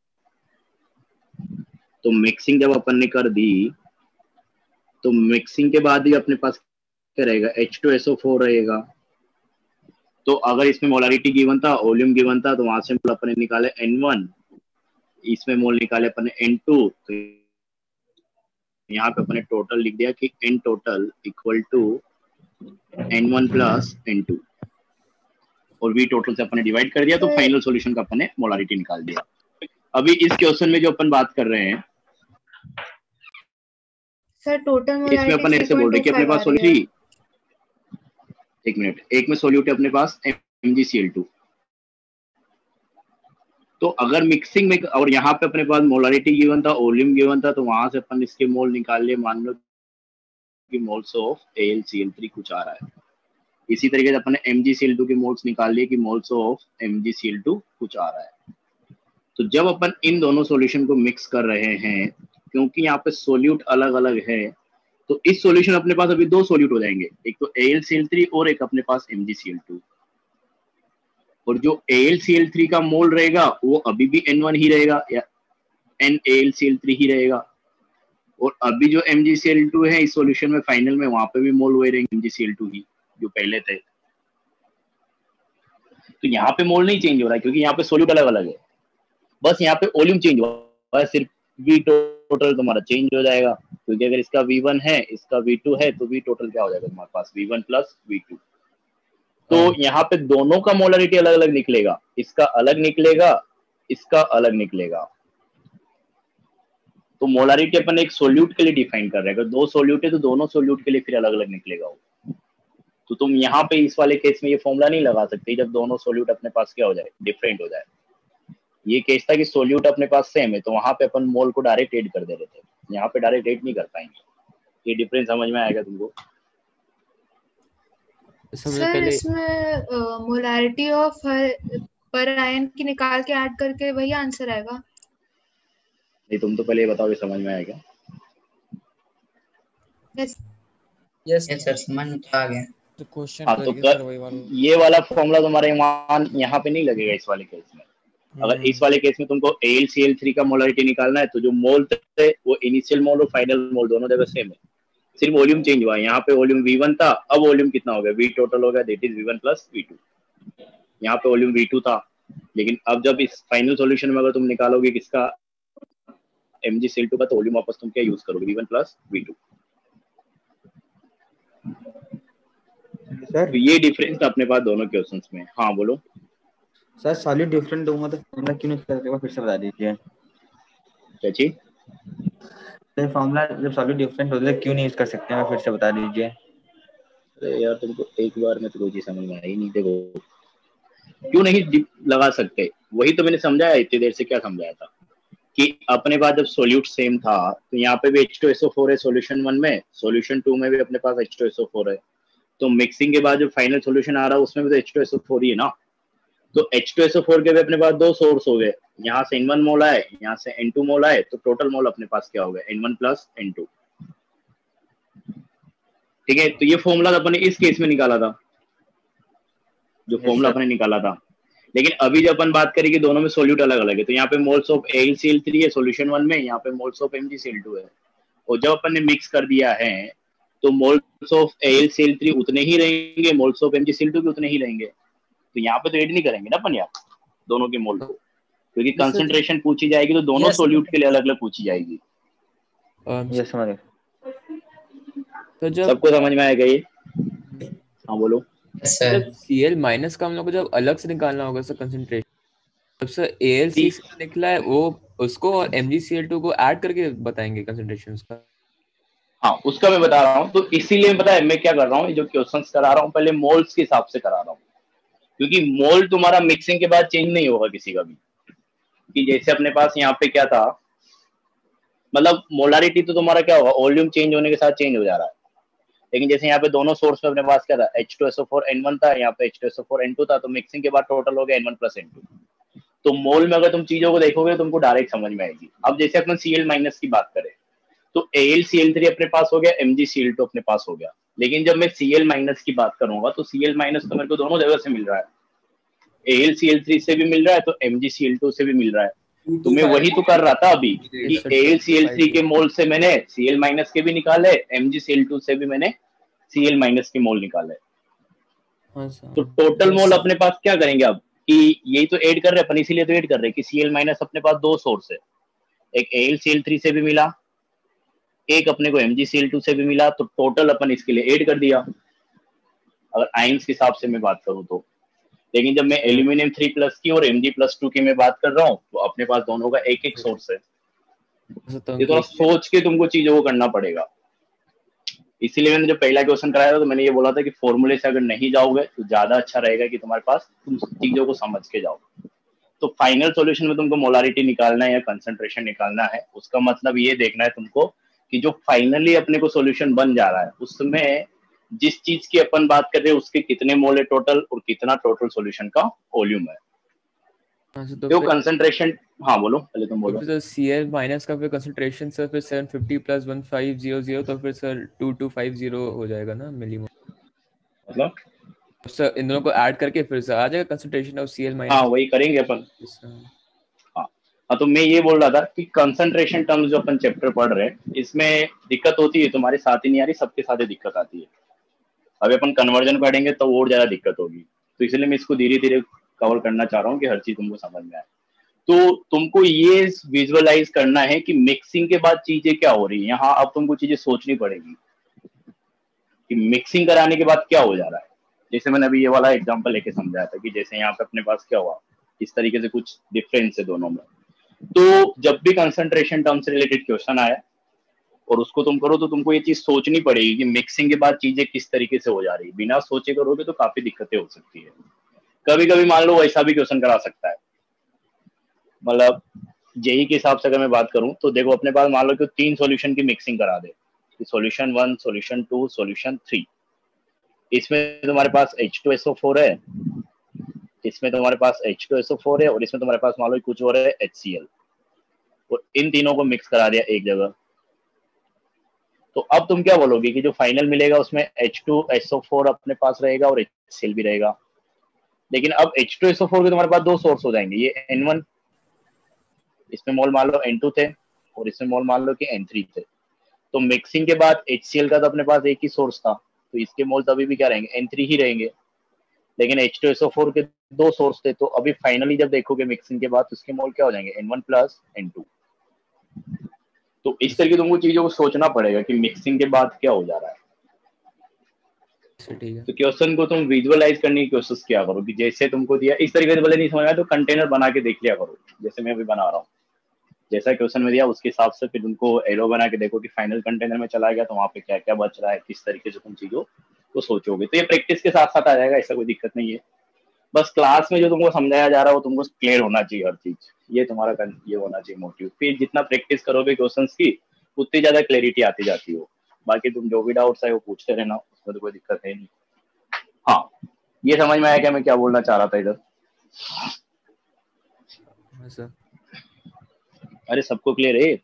तो मिक्सिंग जब अपन ने कर दी तो मिक्सिंग के बाद ही अपने पास क्या रहेगा, H two S O four रहेगा। तो अगर इसमें मोलारिटी गिवन था, वॉल्यूम गिवन था, तो वहां से अपन ने निकाले एन वन, इसमें मोल निकाले अपन ने एन टू, तो यहाँ पे अपने टोटल लिख दिया कि N total equal to N one plus N two, और वी टोटल से अपन ने डिवाइड कर दिया, तो फाइनल सॉल्यूशन का अपन ने मोलारिटी निकाल दिया। अभी इस क्वेश्चन में जो अपन बात कर रहे हैं सर टोटल मोलारिटी इसमें अपन ऐसे बोल रहे हैं कि अपने पास सॉल्यूट, एक मिनट, एक में सोल्यूट है अपने पास M G C L two, तो अगर मिक्सिंग में और यहाँ पे अपने पास मोलारिटी गिवन था, वॉल्यूम गिवन था, तो वहां से अपन इसके मोल निकाल लिए, मान लो कि moles of A L C L three कुछ आ रहा है। इसी तरीके से अपन ने M G C L two के मोल्स निकाल लिए कि moles of M G C L two कुछ आ रहा है। तो जब अपन इन दोनों सॉल्यूशन को मिक्स कर रहे हैं, क्योंकि यहाँ पे सोल्यूट अलग अलग है, तो इस सॉल्यूशन अपने पास अभी दो सोल्यूट हो जाएंगे, एक तो A L C L three और एक अपने पास M G C L two. और जो A L C L three का मोल रहेगा वो अभी भी एन वन ही रहेगा या N A L C L three ही रहेगा, और अभी जो M G C L two है इस सॉल्यूशन में फाइनल में, वहां पे भी मोल वही रहेंगे M G C L two ही जो पहले थे। तो यहाँ पे मोल नहीं चेंज हो रहा है क्योंकि यहाँ पे सोल्यूट अलग अलग है, बस यहाँ पे वॉल्यूम चेंज हुआ है, सिर्फ वी टोटल तुम्हारा चेंज हो जाएगा, क्योंकि अगर इसका वी वन है इसका वी टू है तो वी टोटल क्या हो जाएगा तुम्हारे पास V one plus V two. तो यहाँ पे दोनों का मोलारिटी अलग अलग निकलेगा, इसका अलग निकलेगा, इसका अलग निकलेगा। तो मोलारिटी अपन एक सोल्यूट के लिए डिफाइन कर रहे हैं, अगर दो सोल्यूट है तो दोनों सोल्यूट के लिए फिर अलग अलग निकलेगा वो। तो तुम यहाँ पे इस वाले केस में ये फॉर्मूला नहीं लगा सकते जब दोनों सोल्यूट अपने पास क्या हो जाए, डिफरेंट हो जाए। ये केस था कि सोल्यूट अपने पास सेम है, तो वहां पे अपन मोल को डायरेक्ट ऐड कर दे रहे थे, यहाँ पे डायरेक्ट ऐड नहीं कर पाएंगे। ये डिफरेंस समझ में आएगा तुमको? सर इसमें मोलारिटी ऑफ पर आयन की निकाल के ऐड करके वही आंसर आएगा? नहीं, तुम तो पहले ये बताओ कि समझ में आएगा? यस यस सर समझ में आ गया। तो क्वेश्चन हाँ, तो कर, ये वाला फॉर्मूला तुम्हारे वहां यहाँ पे नहीं लगेगा इस वाले केस में। अगर इस वाले केस में तुमको A L C L three का मोलारिटी निकालना है तो जो मोल थे वो इनिशियल मोल और फाइनल मोल दोनों जगह सेम है, सिर्फ वॉल्यूम चेंज हुआ है। यहाँ पे वॉल्यूम वी वन था, अब वॉल्यूम कितना हो गया, वी टोटल हो गया, that is V one plus V two. यहाँ पे वॉल्यूम वी टू था, लेकिन अब जब इस फाइनल सॉल्यूशन में अगर तुम निकालोगे किसका, M G C L two का, तो वॉल्यूम वापस तुम क्या यूज करोगे, V one plus V two. Sir तो ये डिफरेंस था अपने पास दोनों क्वेश्चंस में। हाँ बोलो सर, सॉलिड डिफरेंट दूंगा तो फॉर्मूला क्यों नहीं करते, फिर से बता दीजिए। क्या चीज? सर फॉर्मूला जब सॉलिड डिफरेंट होता है क्यों नहीं यूज कर सकते हैं, फिर से बता दीजिए। अरे यार तुमको एक बार में तो कोई चीज समझ में आई नहीं। देखो क्यों नहीं लगा सकते, वही तो मैंने समझाया इतनी देर से। क्या समझाया था कि अपने पास जब सोल्यूट सेम था तो यहाँ पे भी H two S O four है सोल्यूशन वन में, सोल्यूशन टू में भी अपने पास H two S O four है, तो मिक्सिंग के बाद जो फाइनल सोल्यूशन आ रहा है उसमें भी तो H two S O four ही है ना। तो H two S O four के भी अपने पास दो सोर्स हो गए, यहाँ से एन वन मोल आए, यहाँ से एन टू मोल आए, तो टोटल मोल अपने पास क्या हो गया, N one plus N two. ठीक है, तो ये फॉर्मूला अपने इस केस में निकाला था, जो फॉर्मूला अपने निकाला था। लेकिन अभी जब अपन बात करें कि दोनों में सोल्यूट अलग अलग है, तो यहाँ पे moles of A L C L three है सोल्यूशन वन में, यहाँ पे moles of M G C L two है, और जब अपन ने मिक्स कर दिया है तो moles of A L C L three उतने ही रहेंगे, moles of M G C L two भी उतने ही रहेंगे। तो यहाँ पे तो ऐड नहीं करेंगे ना अपन यार दोनों के मोल को, क्योंकि कंसंट्रेशन पूछी जाएगी तो दोनों सोल्यूट के लिए अलग अलग पूछी जाएगी। ये समझ तो जब सबको समझ में आएगा ये? हाँ बोलो सर Cl माइनस का हम लोग को जब अलग से निकालना होगा सर कंसंट्रेशन, जब सर A L C से निकला है वो उसको और M g C l two को ऐड करके बताएंगे कंसंट्रेशन का। हाँ उसका मैं बता रहा हूँ, तो इसीलिए पता है मैं क्या कर रहा हूँ, जो क्वेश्चंस करा रहा हूँ पहले मोल्स के हिसाब से करा रहा हूँ, क्योंकि मोल तुम्हारा मिक्सिंग के बाद चेंज नहीं होगा किसी का भी। कि जैसे अपने पास यहाँ पे क्या था, मतलब मोलारिटी तो तुम्हारा क्या होगा, वॉल्यूम चेंज होने के साथ चेंज हो जा रहा है, लेकिन जैसे यहाँ पे दोनों सोर्स पे अपने पास क्या था, H two S O four N one था, यहाँ पे H two S O four N two था, तो मिक्सिंग के बाद टोटल हो गया N one plus N two. तो मोल में अगर तुम चीजों को देखोगे तुमको डायरेक्ट समझ में आएगी। अब जैसे अपन Cl माइनस की बात करें तो A L C L three अपने पास हो गया, M g C l two अपने पास हो गया, लेकिन जब मैं Cl माइनस की बात करूंगा तो Cl माइनस तो मेरे को दोनों जगह से मिल रहा है, A L C L three से भी मिल रहा है तो M g C l two से भी मिल रहा है। तो मैं वही तो कर रहा था अभी कि A L C L three के मोल से मैंने Cl माइनस के भी निकाले, M g C l two से भी मैंने Cl माइनस के मोल निकाले। तो टोटल मोल अपने पास क्या करेंगे अब कि यही तो ऐड कर रहे हैं अपन, इसीलिए तो ऐड कर रहे हैं कि Cl माइनस अपने पास दो सोर्स है, एक A L C L three से भी मिला, एक अपने को M g C l two से भी मिला, तो टोटल अपन इसके लिए ऐड कर दिया अगर आयंस के हिसाब से मैं बात करूं तो। लेकिन जब मैं एल्यूमिनियम थ्री प्लस की और Mg प्लस टू की मैं बात कर रहा हूँ तो अपने पास दोनों का एक एक सोर्स है। ये थोड़ा सोच के तुमको चीजों को करना पड़ेगा, इसीलिए मैंने जब पहला क्वेश्चन कराया था तो मैंने ये बोला था कि फॉर्मूले से अगर नहीं जाओगे तो ज्यादा अच्छा रहेगा कि तुम्हारे पास तुम चीजों को समझ के जाओ। तो फाइनल सॉल्यूशन में तुमको मोलारिटी निकालना है या कंसंट्रेशन निकालना है, उसका मतलब ये देखना है तुमको कि जो फाइनली अपने को सॉल्यूशन बन जा रहा है उसमें जिस चीज की अपन बात कर रहे हैं उसके कितने मोल है टोटल और कितना टोटल सॉल्यूशन का वॉल्यूम है। तो जो कंसंट्रेशन, हाँ बोलो पहले तुम बोलो। तो Cl माइनस का फिर कंसंट्रेशन सर फिर seven fifty plus one five zero zero तो फिर sir two two five zero हो जाएगा ना मिलीमोल, मतलब सर इन दोनों को ऐड करके फिर सर आ जाएगा कंसंट्रेशन ऑफ Cl माइनस। हाँ वही करेंगे अपन। हाँ हाँ तो मैं ये बोल रहा था कि कंसंट्रेशन टर्म्स जो अपन चैप्टर पढ़ रहे हैं इसमें दिक्कत होती है, तुम्हारे साथ ही नहीं आ रही, सबके साथ ही दिक्कत आती है। अभी अपन कन्वर्जन पढ़ेंगे तो और ज्यादा दिक्कत होगी, तो इसलिए मैं इसको धीरे धीरे कवर करना चाह रहा हूँ कि हर चीज तुमको समझ में आए। तो तुमको ये विजुअलाइज करना है कि मिक्सिंग के बाद चीजें क्या हो रही है। यहाँ अब तुमको चीजें सोचनी पड़ेगी कि मिक्सिंग कराने के बाद क्या हो जा रहा है। जैसे मैंने अभी ये वाला एग्जांपल लेके समझाया था कि जैसे यहाँ पे अपने पास क्या हुआ, इस तरीके से कुछ डिफरेंस है दोनों में। तो जब भी कंसंट्रेशन टर्म से रिलेटेड क्वेश्चन आया और उसको तुम करो तो तुमको ये चीज सोचनी पड़ेगी कि मिक्सिंग के बाद चीजें किस तरीके से हो जा रही है। बिना सोचे करोगे तो काफी दिक्कतें हो सकती है। कभी कभी मान लो वैसा भी क्वेश्चन करा सकता है, मतलब जेई के हिसाब से अगर मैं बात करूं तो देखो अपने पास मान लो कि तीन सॉल्यूशन की मिक्सिंग करा दे, solution one, solution two, solution three. इसमें तुम्हारे पास H two S O four है, इसमें तुम्हारे पास H two S O four है और इसमें तुम्हारे पास मान लो कुछ और है HCl, और इन तीनों को मिक्स करा दिया एक जगह। तो अब तुम क्या बोलोगे कि जो फाइनल मिलेगा उसमें H two S O four अपने पास रहेगा और HCl भी रहेगा। लेकिन अब H two S O four के तुम्हारे पास दो सोर्स हो जाएंगे, ये N वन, इसमें मोल मान लो N टू थे और इसमें मोल मान लो कि N थ्री थे। तो मिक्सिंग के बाद HCl का तो अपने पास एक ही सोर्स था, तो इसके मोल तभी भी क्या रहेंगे, N थ्री ही रहेंगे। लेकिन H two S O four के दो सोर्स थे, तो अभी फाइनली जब देखोगे मिक्सिंग के बाद उसके मोल क्या हो जाएंगे, N one plus N two. तो इस तरीके तुमको चीजों को सोचना पड़ेगा कि मिक्सिंग के बाद क्या हो जा रहा है। तो क्वेश्चन को तुम विजुअलाइज करने की कोशिश किया करो कि जैसे तुमको दिया इस तरीके से, भले नहीं समझ आया तो कंटेनर बना के देख लिया करो, जैसे मैं अभी बना रहा हूँ। जैसा क्वेश्चन में दिया उसके हिसाब से फिर उनको एरो बना के देखो कि फाइनल कंटेनर में चला गया तो वहाँ पे क्या क्या बच रहा है, किस तरीके से तुम चीजों को सोचोगे। तो ये प्रैक्टिस के साथ साथ आ जाएगा, ऐसा कोई दिक्कत नहीं है। बस क्लास में जो तुमको समझाया जा रहा है वो तुमको क्लियर होना चाहिए हर चीज, ये तुम्हारा ये होना चाहिए मोटिव। फिर जितना प्रैक्टिस करोगे क्वेश्चन की उतनी ज्यादा क्लैरिटी आती जाती हो। बाकी तुम जो भी डाउट्स है वो पूछते रहना, उसमें तो कोई दिक्कत है नहीं। हाँ ये समझ में आया क्या मैं क्या बोलना चाह रहा था इधर? सर अरे सबको क्लियर है?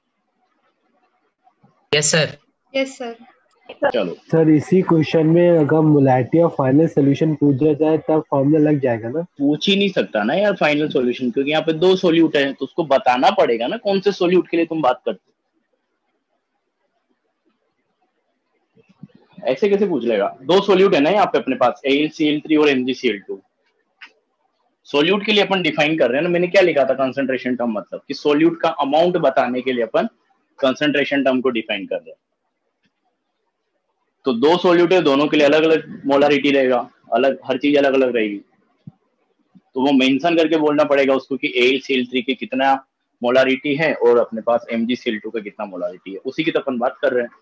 Yes sir. Yes sir. चलो सर इसी क्वेश्चन में अगर मोलैरिटी और फाइनल सॉल्यूशन पूछा जाए तब फॉर्मूला लग जाएगा ना? पूछ ही नहीं सकता ना यार फाइनल सॉल्यूशन, क्योंकि यहाँ पे दो सोल्यूट हैं तो उसको बताना पड़ेगा ना कौन से सोल्यूट के लिए तुम बात करते हो। ऐसे कैसे पूछ लेगा? दो सोल्यूट है ना यहाँ पे अपने पास, A L C L three और M g C l two. Solute के लिए अपन डिफाइन कर रहे हैं ना, मैंने क्या लिखा था कंसंट्रेशन टर्म, मतलब कि सोल्यूट का अमाउंट बताने के लिए अपन कंसंट्रेशन टर्म को डिफाइन कर रहे हैं। तो दो सोल्यूट है, दोनों के लिए अलग अलग मोलारिटी रहेगा, अलग हर चीज अलग अलग रहेगी। तो वो मेंशन करके बोलना पड़ेगा उसको कि A L C L three के कितना मोलारिटी है और अपने पास M G C L two का कितना मोलारिटी है, उसी की तो अपन बात कर रहे हैं।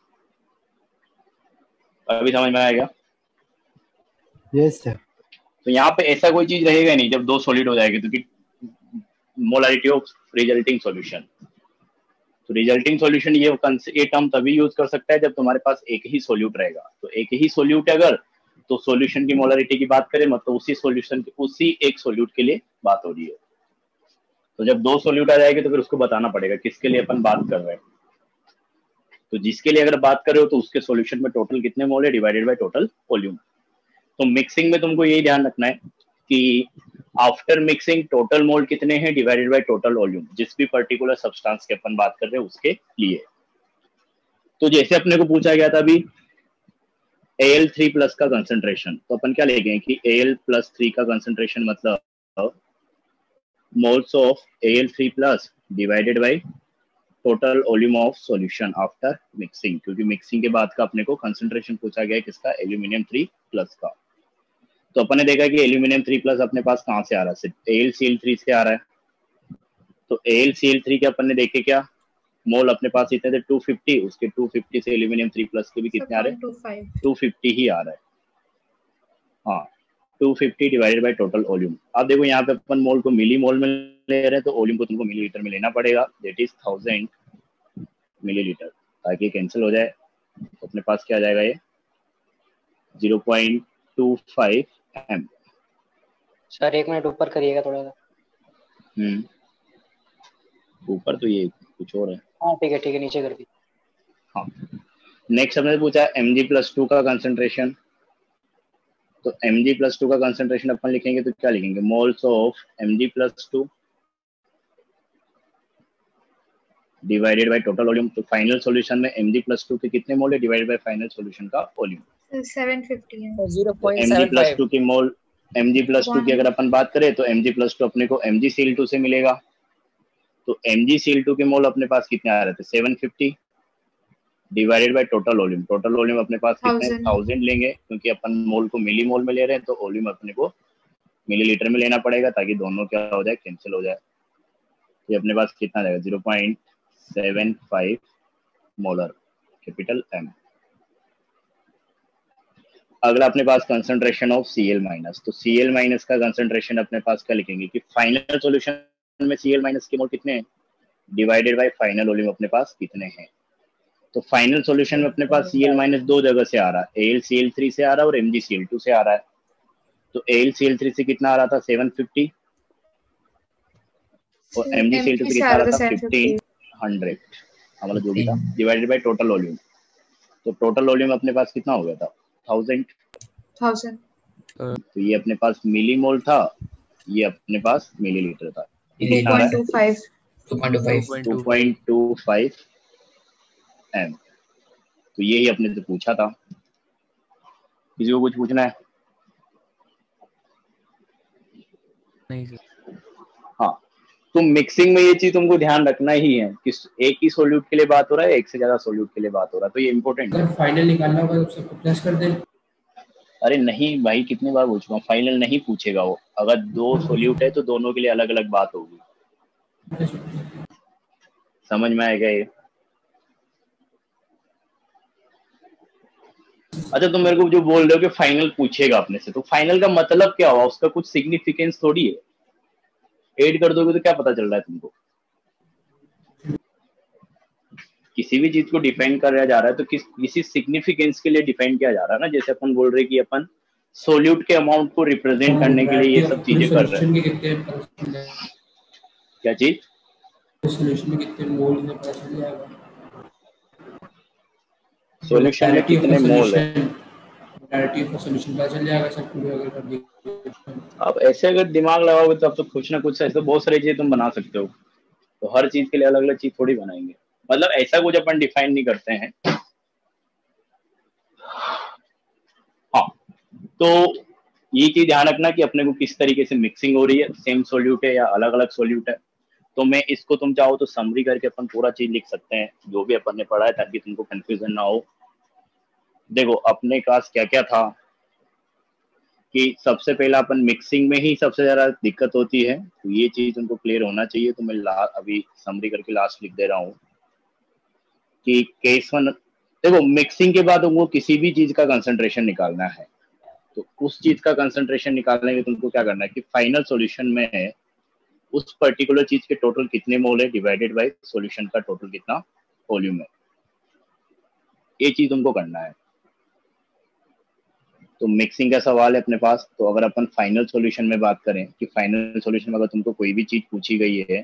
अभी समझ में आएगा? Yes sir. तो यहाँ पे ऐसा कोई चीज रहेगा नहीं जब दो सॉलिड हो जाएगी तो कि मोलारिटी ऑफ रिजल्टिंग सॉल्यूशन। तो रिजल्टिंग सॉल्यूशन ये ये टर्म तभी यूज कर सकता है जब तुम्हारे पास एक ही सॉल्यूट रहेगा। तो एक ही सॉल्यूट अगर तो सॉल्यूशन की मोलारिटी की बात करें मतलब उसी सॉल्यूशन उसी एक सॉल्यूट के लिए बात हो रही है। तो जब दो सॉल्यूट आ जाएंगे तो फिर उसको बताना पड़ेगा किसके लिए अपन बात कर रहे हैं। तो जिसके लिए अगर बात कर रहे हो तो उसके सॉल्यूशन में टोटल कितने मोल है डिवाइडेड बाय टोटल वॉल्यूम। तो मिक्सिंग में तुमको यही ध्यान रखना है कि आफ्टर मिक्सिंग टोटल मोल कितने हैं डिवाइडेड बाय टोटल वॉल्यूम, जिस भी पर्टिकुलर सब्सटेंस के अपन बात कर रहे हैं उसके लिए। तो जैसे अपने को पूछा गया था अभी ए एल थ्री प्लस का कंसंट्रेशन, तो अपन क्या लेंगे कि ए एल प्लस थ्री का कंसंट्रेशन मतलब moles of A L three plus divided by total volume of solution after mixing, क्योंकि मिक्सिंग के बाद का अपने को कंसंट्रेशन पूछा गया है किसका, एल्यूमिनियम थ्री प्लस का। तो अपन ने देखा कि एल्यूमिनियम थ्री प्लस अपने पास कहाँ से आ रहा है, सिर्फ A L C L three से आ रहा है। तो A L C L three के अपन ने देखे क्या मोल अपने पास इतने थे टू फिफ्टी, उसके टू फिफ्टी से एल्यूमिनियम थ्री प्लस के भी कितने आ रहे हैं टू फिफ्टी ही आ रहा है। हाँ two fifty divided by total volume. अब देखो यहाँ पे अपन मोल को मिली मोल में ले रहे हैं तो वॉल्यूम को तुमको मिलीलीटर में लेना पड़ेगा, दैट इज थाउजेंड मिलीलीटर, ताकि कैंसिल हो जाए। तो अपने पास क्या आ जाएगा ये zero point two five M. Sir एक मिनट ऊपर करिएगा थोड़ा सा। हम्म ऊपर तो ये कुछ और है। हाँ ठीक है ठीक है नीचे कर दी। हाँ नेक्स्ट हमने पूछा एम जी प्लस टू का कंसंट्रेशन। तो एम जी प्लस टू का कंसंट्रेशन अपन लिखेंगे तो क्या लिखेंगे, moles of M G plus two divided by total volume. तो फाइनल सॉल्यूशन में एम जी प्लस टू के कितने मोल है डिवाइडेड बाय फाइनल सॉल्यूशन का वॉल्यूम सेवन फिफ्टी है। एम जी प्लस टू की mole M G plus two की अगर अपन बात करें तो एम जी प्लस टू अपने को M G C L two से मिलेगा। तो M G C L two के मोल अपने पास कितने आ रहे थे seven fifty divided by total volume. Total volume अपने पास कितने थाउजेंड लेंगे, क्योंकि अपन मोल को मिली मोल में ले रहे हैं तो वॉल्यूम अपने को मिलीलीटर में लेना पड़ेगा ताकि दोनों क्या हो जाए कैंसिल हो जाए। ये अपने पास कितना जाएगा zero point seven five molar capital M. अगला अपने पास concentration of C L minus. तो सी एल माइनस का कंसंट्रेशन अपने पास क्या लिखेंगे कि फाइनल सॉल्यूशन में सी एल माइनस के मोल कितने हैं डिवाइडेड बाय फाइनल वॉल्यूम अपने पास कितने हैं। तो फाइनल सॉल्यूशन में अपने पास सी एल माइनस दो जगह से आ रहा है, A L C L three से आ रहा है और M G C L two से आ रहा है। तो A L C L three से कितना आ रहा था सेवन फिफ्टी और M G C L two से कितना आ रहा था फिफ्टीन हंड्रेड, हमारा जो भी था डिवाइडेड बाय टोटल वॉल्यूम। तो टोटल वॉल्यूम अपने पास कितना हो गया था थाउजेंड थाउजेंड। तो ये अपने पास मिली मोल था, ये अपने पास मिलीलीटर था, two point two five M. तो यही अपने से पूछा था। किसी को कुछ पूछना है? नहीं सर। हाँ तो मिक्सिंग में ये चीज तुमको ध्यान रखना ही है कि एक ही सोल्यूट के लिए बात हो रहा है, एक से ज्यादा सोल्यूट के लिए बात हो रहा है, तो ये इंपॉर्टेंट है। फाइनल निकालना होगा तो सबको प्लस कर दे। अरे नहीं भाई कितनी बार पूछ रहा हूँ, फाइनल नहीं पूछेगा वो। अगर दो सोल्यूट है तो दोनों के लिए अलग अलग बात होगी। समझ में आएगा ये? अच्छा तुम मेरे को जो बोल रहे हो कि फाइनल पूछेगा अपने से, तो फाइनल का मतलब क्या हुआ, उसका कुछ सिग्निफिकेंस थोड़ी है। ऐड कर दोगे तो क्या पता चल रहा है तुमको। किसी भी चीज को डिफाइन किया जा रहा है तो किस किसी सिग्निफिकेंस के लिए डिफाइन किया जा रहा है ना। जैसे अपन बोल रहे हैं कि अपन सोल्यूट के अमाउंट को रिप्रेजेंट करने के लिए ये सब चीजें कर रहे हैं। क्या चीज? सॉल्यूशन में कितने मोल है पता चल जाएगा। सॉल्यूशन में कितने मोल है मोलारिटी ऑफ सॉल्यूशन पता चल जाएगा सब पूरे अगर कर दिए। अब ऐसे अगर दिमाग लगाओगे तो अब तो कुछ ना कुछ ऐसे बहुत सारी चीजें तुम बना सकते हो। तो हर चीज के लिए अलग अलग चीज थोड़ी बनाएंगे, मतलब ऐसा कुछ अपन डिफाइन नहीं करते हैं। हाँ तो ये चीज ध्यान रखना कि अपने को किस तरीके से मिक्सिंग हो रही है, सेम सोल्यूट है या अलग अलग सोल्यूट है। तो मैं इसको तुम चाहो तो समरी करके अपन पूरा चीज लिख सकते हैं जो भी अपन ने पढ़ा है, ताकि तुमको कंफ्यूजन ना हो। देखो अपने पास क्या क्या था कि सबसे पहला अपन मिक्सिंग में ही सबसे ज्यादा दिक्कत होती है, तो ये चीज उनको क्लियर होना चाहिए। तो मैं ला, अभी समरी करके लास्ट लिख दे रहा हूँ कि केस वन, देखो मिक्सिंग के बाद उनको किसी भी चीज का कंसंट्रेशन निकालना है, तो उस चीज का कंसंट्रेशन निकालने में तुमको क्या करना है कि फाइनल सॉल्यूशन में उस पर्टिकुलर चीज के टोटल कितने मोल है डिवाइडेड बाय सॉल्यूशन का टोटल कितना वॉल्यूम है, ये चीज तुमको करना है। तो मिक्सिंग का सवाल है अपने पास, तो अगर अपन फाइनल सॉल्यूशन में बात करें कि फाइनल सॉल्यूशन में अगर तुमको कोई भी चीज पूछी गई है,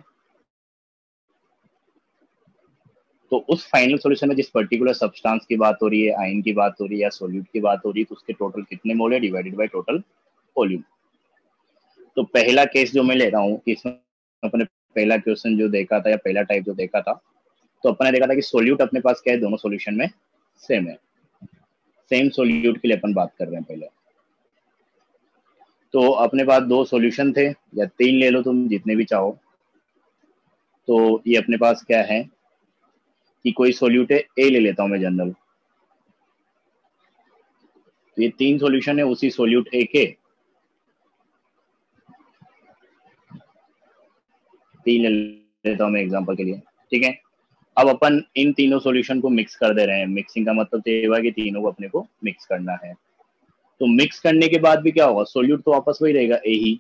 तो उस फाइनल सॉल्यूशन में जिस पर्टिकुलर सब्सटेंस की बात हो रही है, आयन की बात हो रही है या सॉल्यूट की बात हो रही है, तो उसके टोटल कितने मोल है डिवाइडेड बाय टोटल वॉल्यूम। तो पहला केस जो मैं ले रहा हूँ कि इसमें अपने पहला क्वेश्चन जो देखा था या पहला टाइप जो देखा था, तो अपने देखा था कि सॉल्यूट अपने पास क्या है, दोनों सॉल्यूशन में सेम है। सेम सॉल्यूट के लिए अपन बात कर रहे हैं पहले। तो अपने पास दो सॉल्यूशन थे या तीन ले लो तुम जितने भी चाहो। तो ये अपने पास क्या है कि कोई सॉल्यूट है, ए ले लेता हूं मैं जनरल। तो ये तीन सॉल्यूशन है उसी सॉल्यूट ए के, तीन ले लेता हूं मैं एग्जांपल के लिए, ठीक है। अब अपन इन तीनों सॉल्यूशन को मिक्स कर दे रहे हैं। मिक्सिंग का मतलब तो ये हुआ कि तीनों को अपने को मिक्स करना है। तो मिक्स करने के बाद भी क्या होगा, सॉल्यूट तो वापस वही रहेगा ए ही,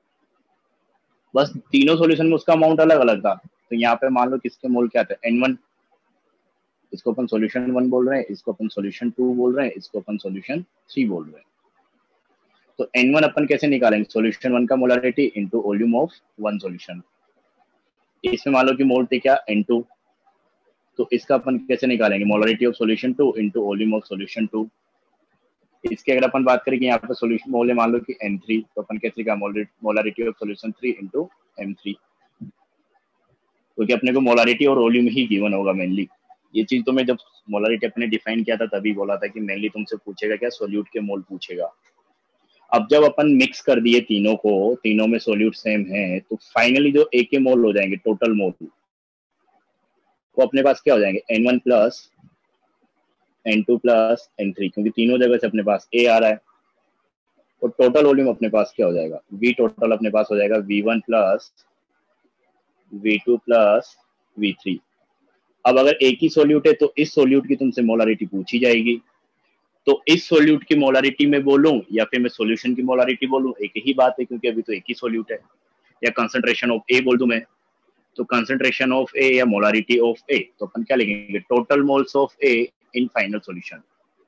बस तीनों सॉल्यूशन में उसका अमाउंट अलग अलग था। तो यहाँ पे मान लो किसके मोल क्या था, एन वन, इसको अपन सॉल्यूशन वन बोल रहे हैं, इसको अपन सॉल्यूशन टू बोल रहे हैं, इसको अपन सॉल्यूशन थ्री बोल रहे हैं। तो एन वन अपन कैसे निकालेंगे, सॉल्यूशन वन का molarity into volume of one solution. इसमें मान लो कि मोल थे क्या एन टू, तो इसका अपन कैसे निकालेंगे, molarity of solution two into volume of solution two. इसके अगर अपन बात करें कि यहाँ पे सॉल्यूशन मोल है मान लो कि एन थ्री, तो अपन कैसे का molarity of solution three into M three, क्योंकि अपने को मोलारिटी और वॉल्यूम ही गिवन होगा मेनली। ये चीज तो मैं जब मोलारिटी अपने डिफाइन किया था तभी बोला था कि मेनली तुमसे पूछेगा क्या, सोल्यूट के मोल पूछेगा। अब जब अपन मिक्स कर दिए तीनों को, तीनों में सोल्यूट सेम है, तो फाइनली जो ए के मोल हो जाएंगे टोटल मोल, वो अपने पास क्या हो जाएंगे, N one plus N two plus N three, क्योंकि तीनों जगह से अपने पास ए आ रहा है। और टोटल वॉल्यूम अपने पास क्या हो जाएगा, वी टोटल अपने पास हो जाएगा V one plus V two plus V three. अब अगर एक ही सोल्यूट है तो इस सोल्यूट की तुमसे मोलारिटी पूछी जाएगी, तो इस सोल्यूट की मोलारिटी में बोलूं या फिर मैं सॉल्यूशन की मोलारिटी बोलूं, एक ही बात है क्योंकि अभी तो एक ही सोल्यूट है। या कंसंट्रेशन ऑफ ए बोल दूं मैं, तो कंसंट्रेशन ऑफ ए या मोलारिटी ऑफ ए, तो अपन क्या लिखेंगे, total moles of A in final solution,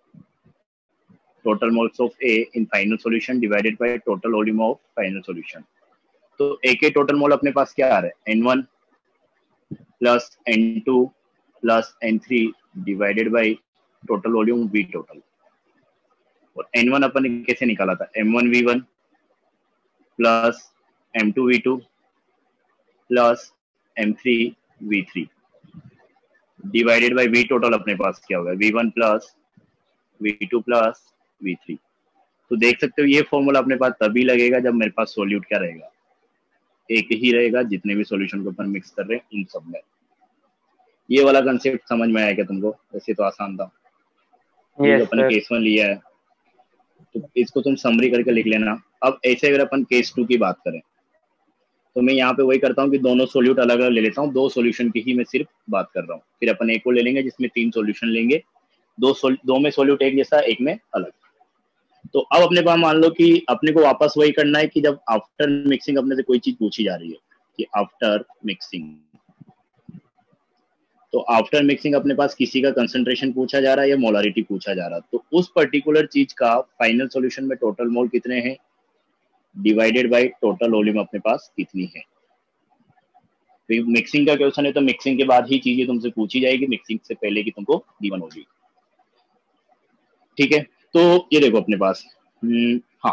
total moles of A in final solution divided by total volume of final solution. तो ए के टोटल मोल अपने पास क्या आ रहा है, N one plus N two plus N three divided by total volume V total. और N one अपन ने कैसे निकाला था, M one V one plus M two V two plus M three V three divided by V total अपने पास क्या होगा, V one plus V two plus V three. तो देख सकते हो ये फॉर्मूला अपने पास तभी लगेगा जब मेरे पास सोल्यूट क्या रहेगा, एक ही रहेगा जितने भी सॉल्यूशन को अपन मिक्स कर रहे हैं इन सब में। ये वाला कंसेप्ट समझ में आया क्या तुमको, वैसे तो आसान था। yes, अपन केस वन लिया है तो इसको तुम समरी करके लिख लेना। अब ऐसे अगर अपन केस टू की बात करें तो मैं यहाँ पे वही करता हूँ कि दोनों सोल्यूट अलग अलग ले लेता हूँ, दो सोल्यूशन की ही मैं सिर्फ बात कर रहा हूँ। फिर अपन एक को ले लेंगे जिसमें तीन सोल्यूशन लेंगे, दो दो में सोल्यूट एक जैसा एक में अलग। तो अब अपने पास मान लो कि अपने को वापस वही करना है कि जब आफ्टर मिक्सिंग अपने से कोई चीज पूछी जा रही है कि आफ्टर मिक्सिंग, तो आफ्टर मिक्सिंग अपने पास किसी का कंसंट्रेशन पूछा जा रहा है या मोलारिटी पूछा जा रहा है, तो उस पर्टिकुलर चीज का फाइनल सॉल्यूशन में टोटल मोल कितने हैं डिवाइडेड बाय टोटल वॉल्यूम अपने पास कितनी है। तो मिक्सिंग का क्वेश्चन है तो मिक्सिंग के बाद ही चीजें तुमसे पूछी जाएगी, मिक्सिंग से पहले की तुमको गिवन होगी, ठीक है। तो ये देखो अपने पास हाँ,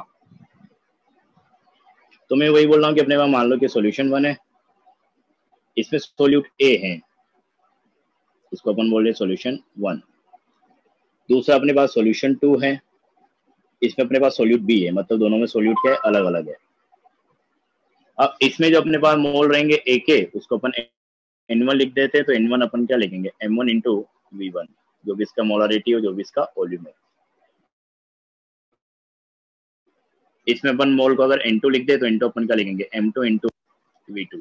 तो मैं वही बोल रहा हूँ कि अपने पास मान लो कि सॉल्यूशन वन है, इसमें सोल्यूट ए है, इसको अपन बोल रहे हैं सॉल्यूशन वन। दूसरा अपने पास सॉल्यूशन टू है, इसमें अपने पास सोल्यूट बी है, मतलब दोनों में सोल्यूट क्या है, अलग अलग है। अब इसमें जो अपने पास मोल रहेंगे ए के, उसको अपन एन वन लिख देते हैं, तो एन वन अपन क्या लिखेंगे, M one into V one, जो भी इसका मोलारिटी हो जो भी इसका वॉल्यूम है। इसमें अपन मोल को अगर एन टू लिख दे तो एन टू अपन क्या लिखेंगे, M two into V two.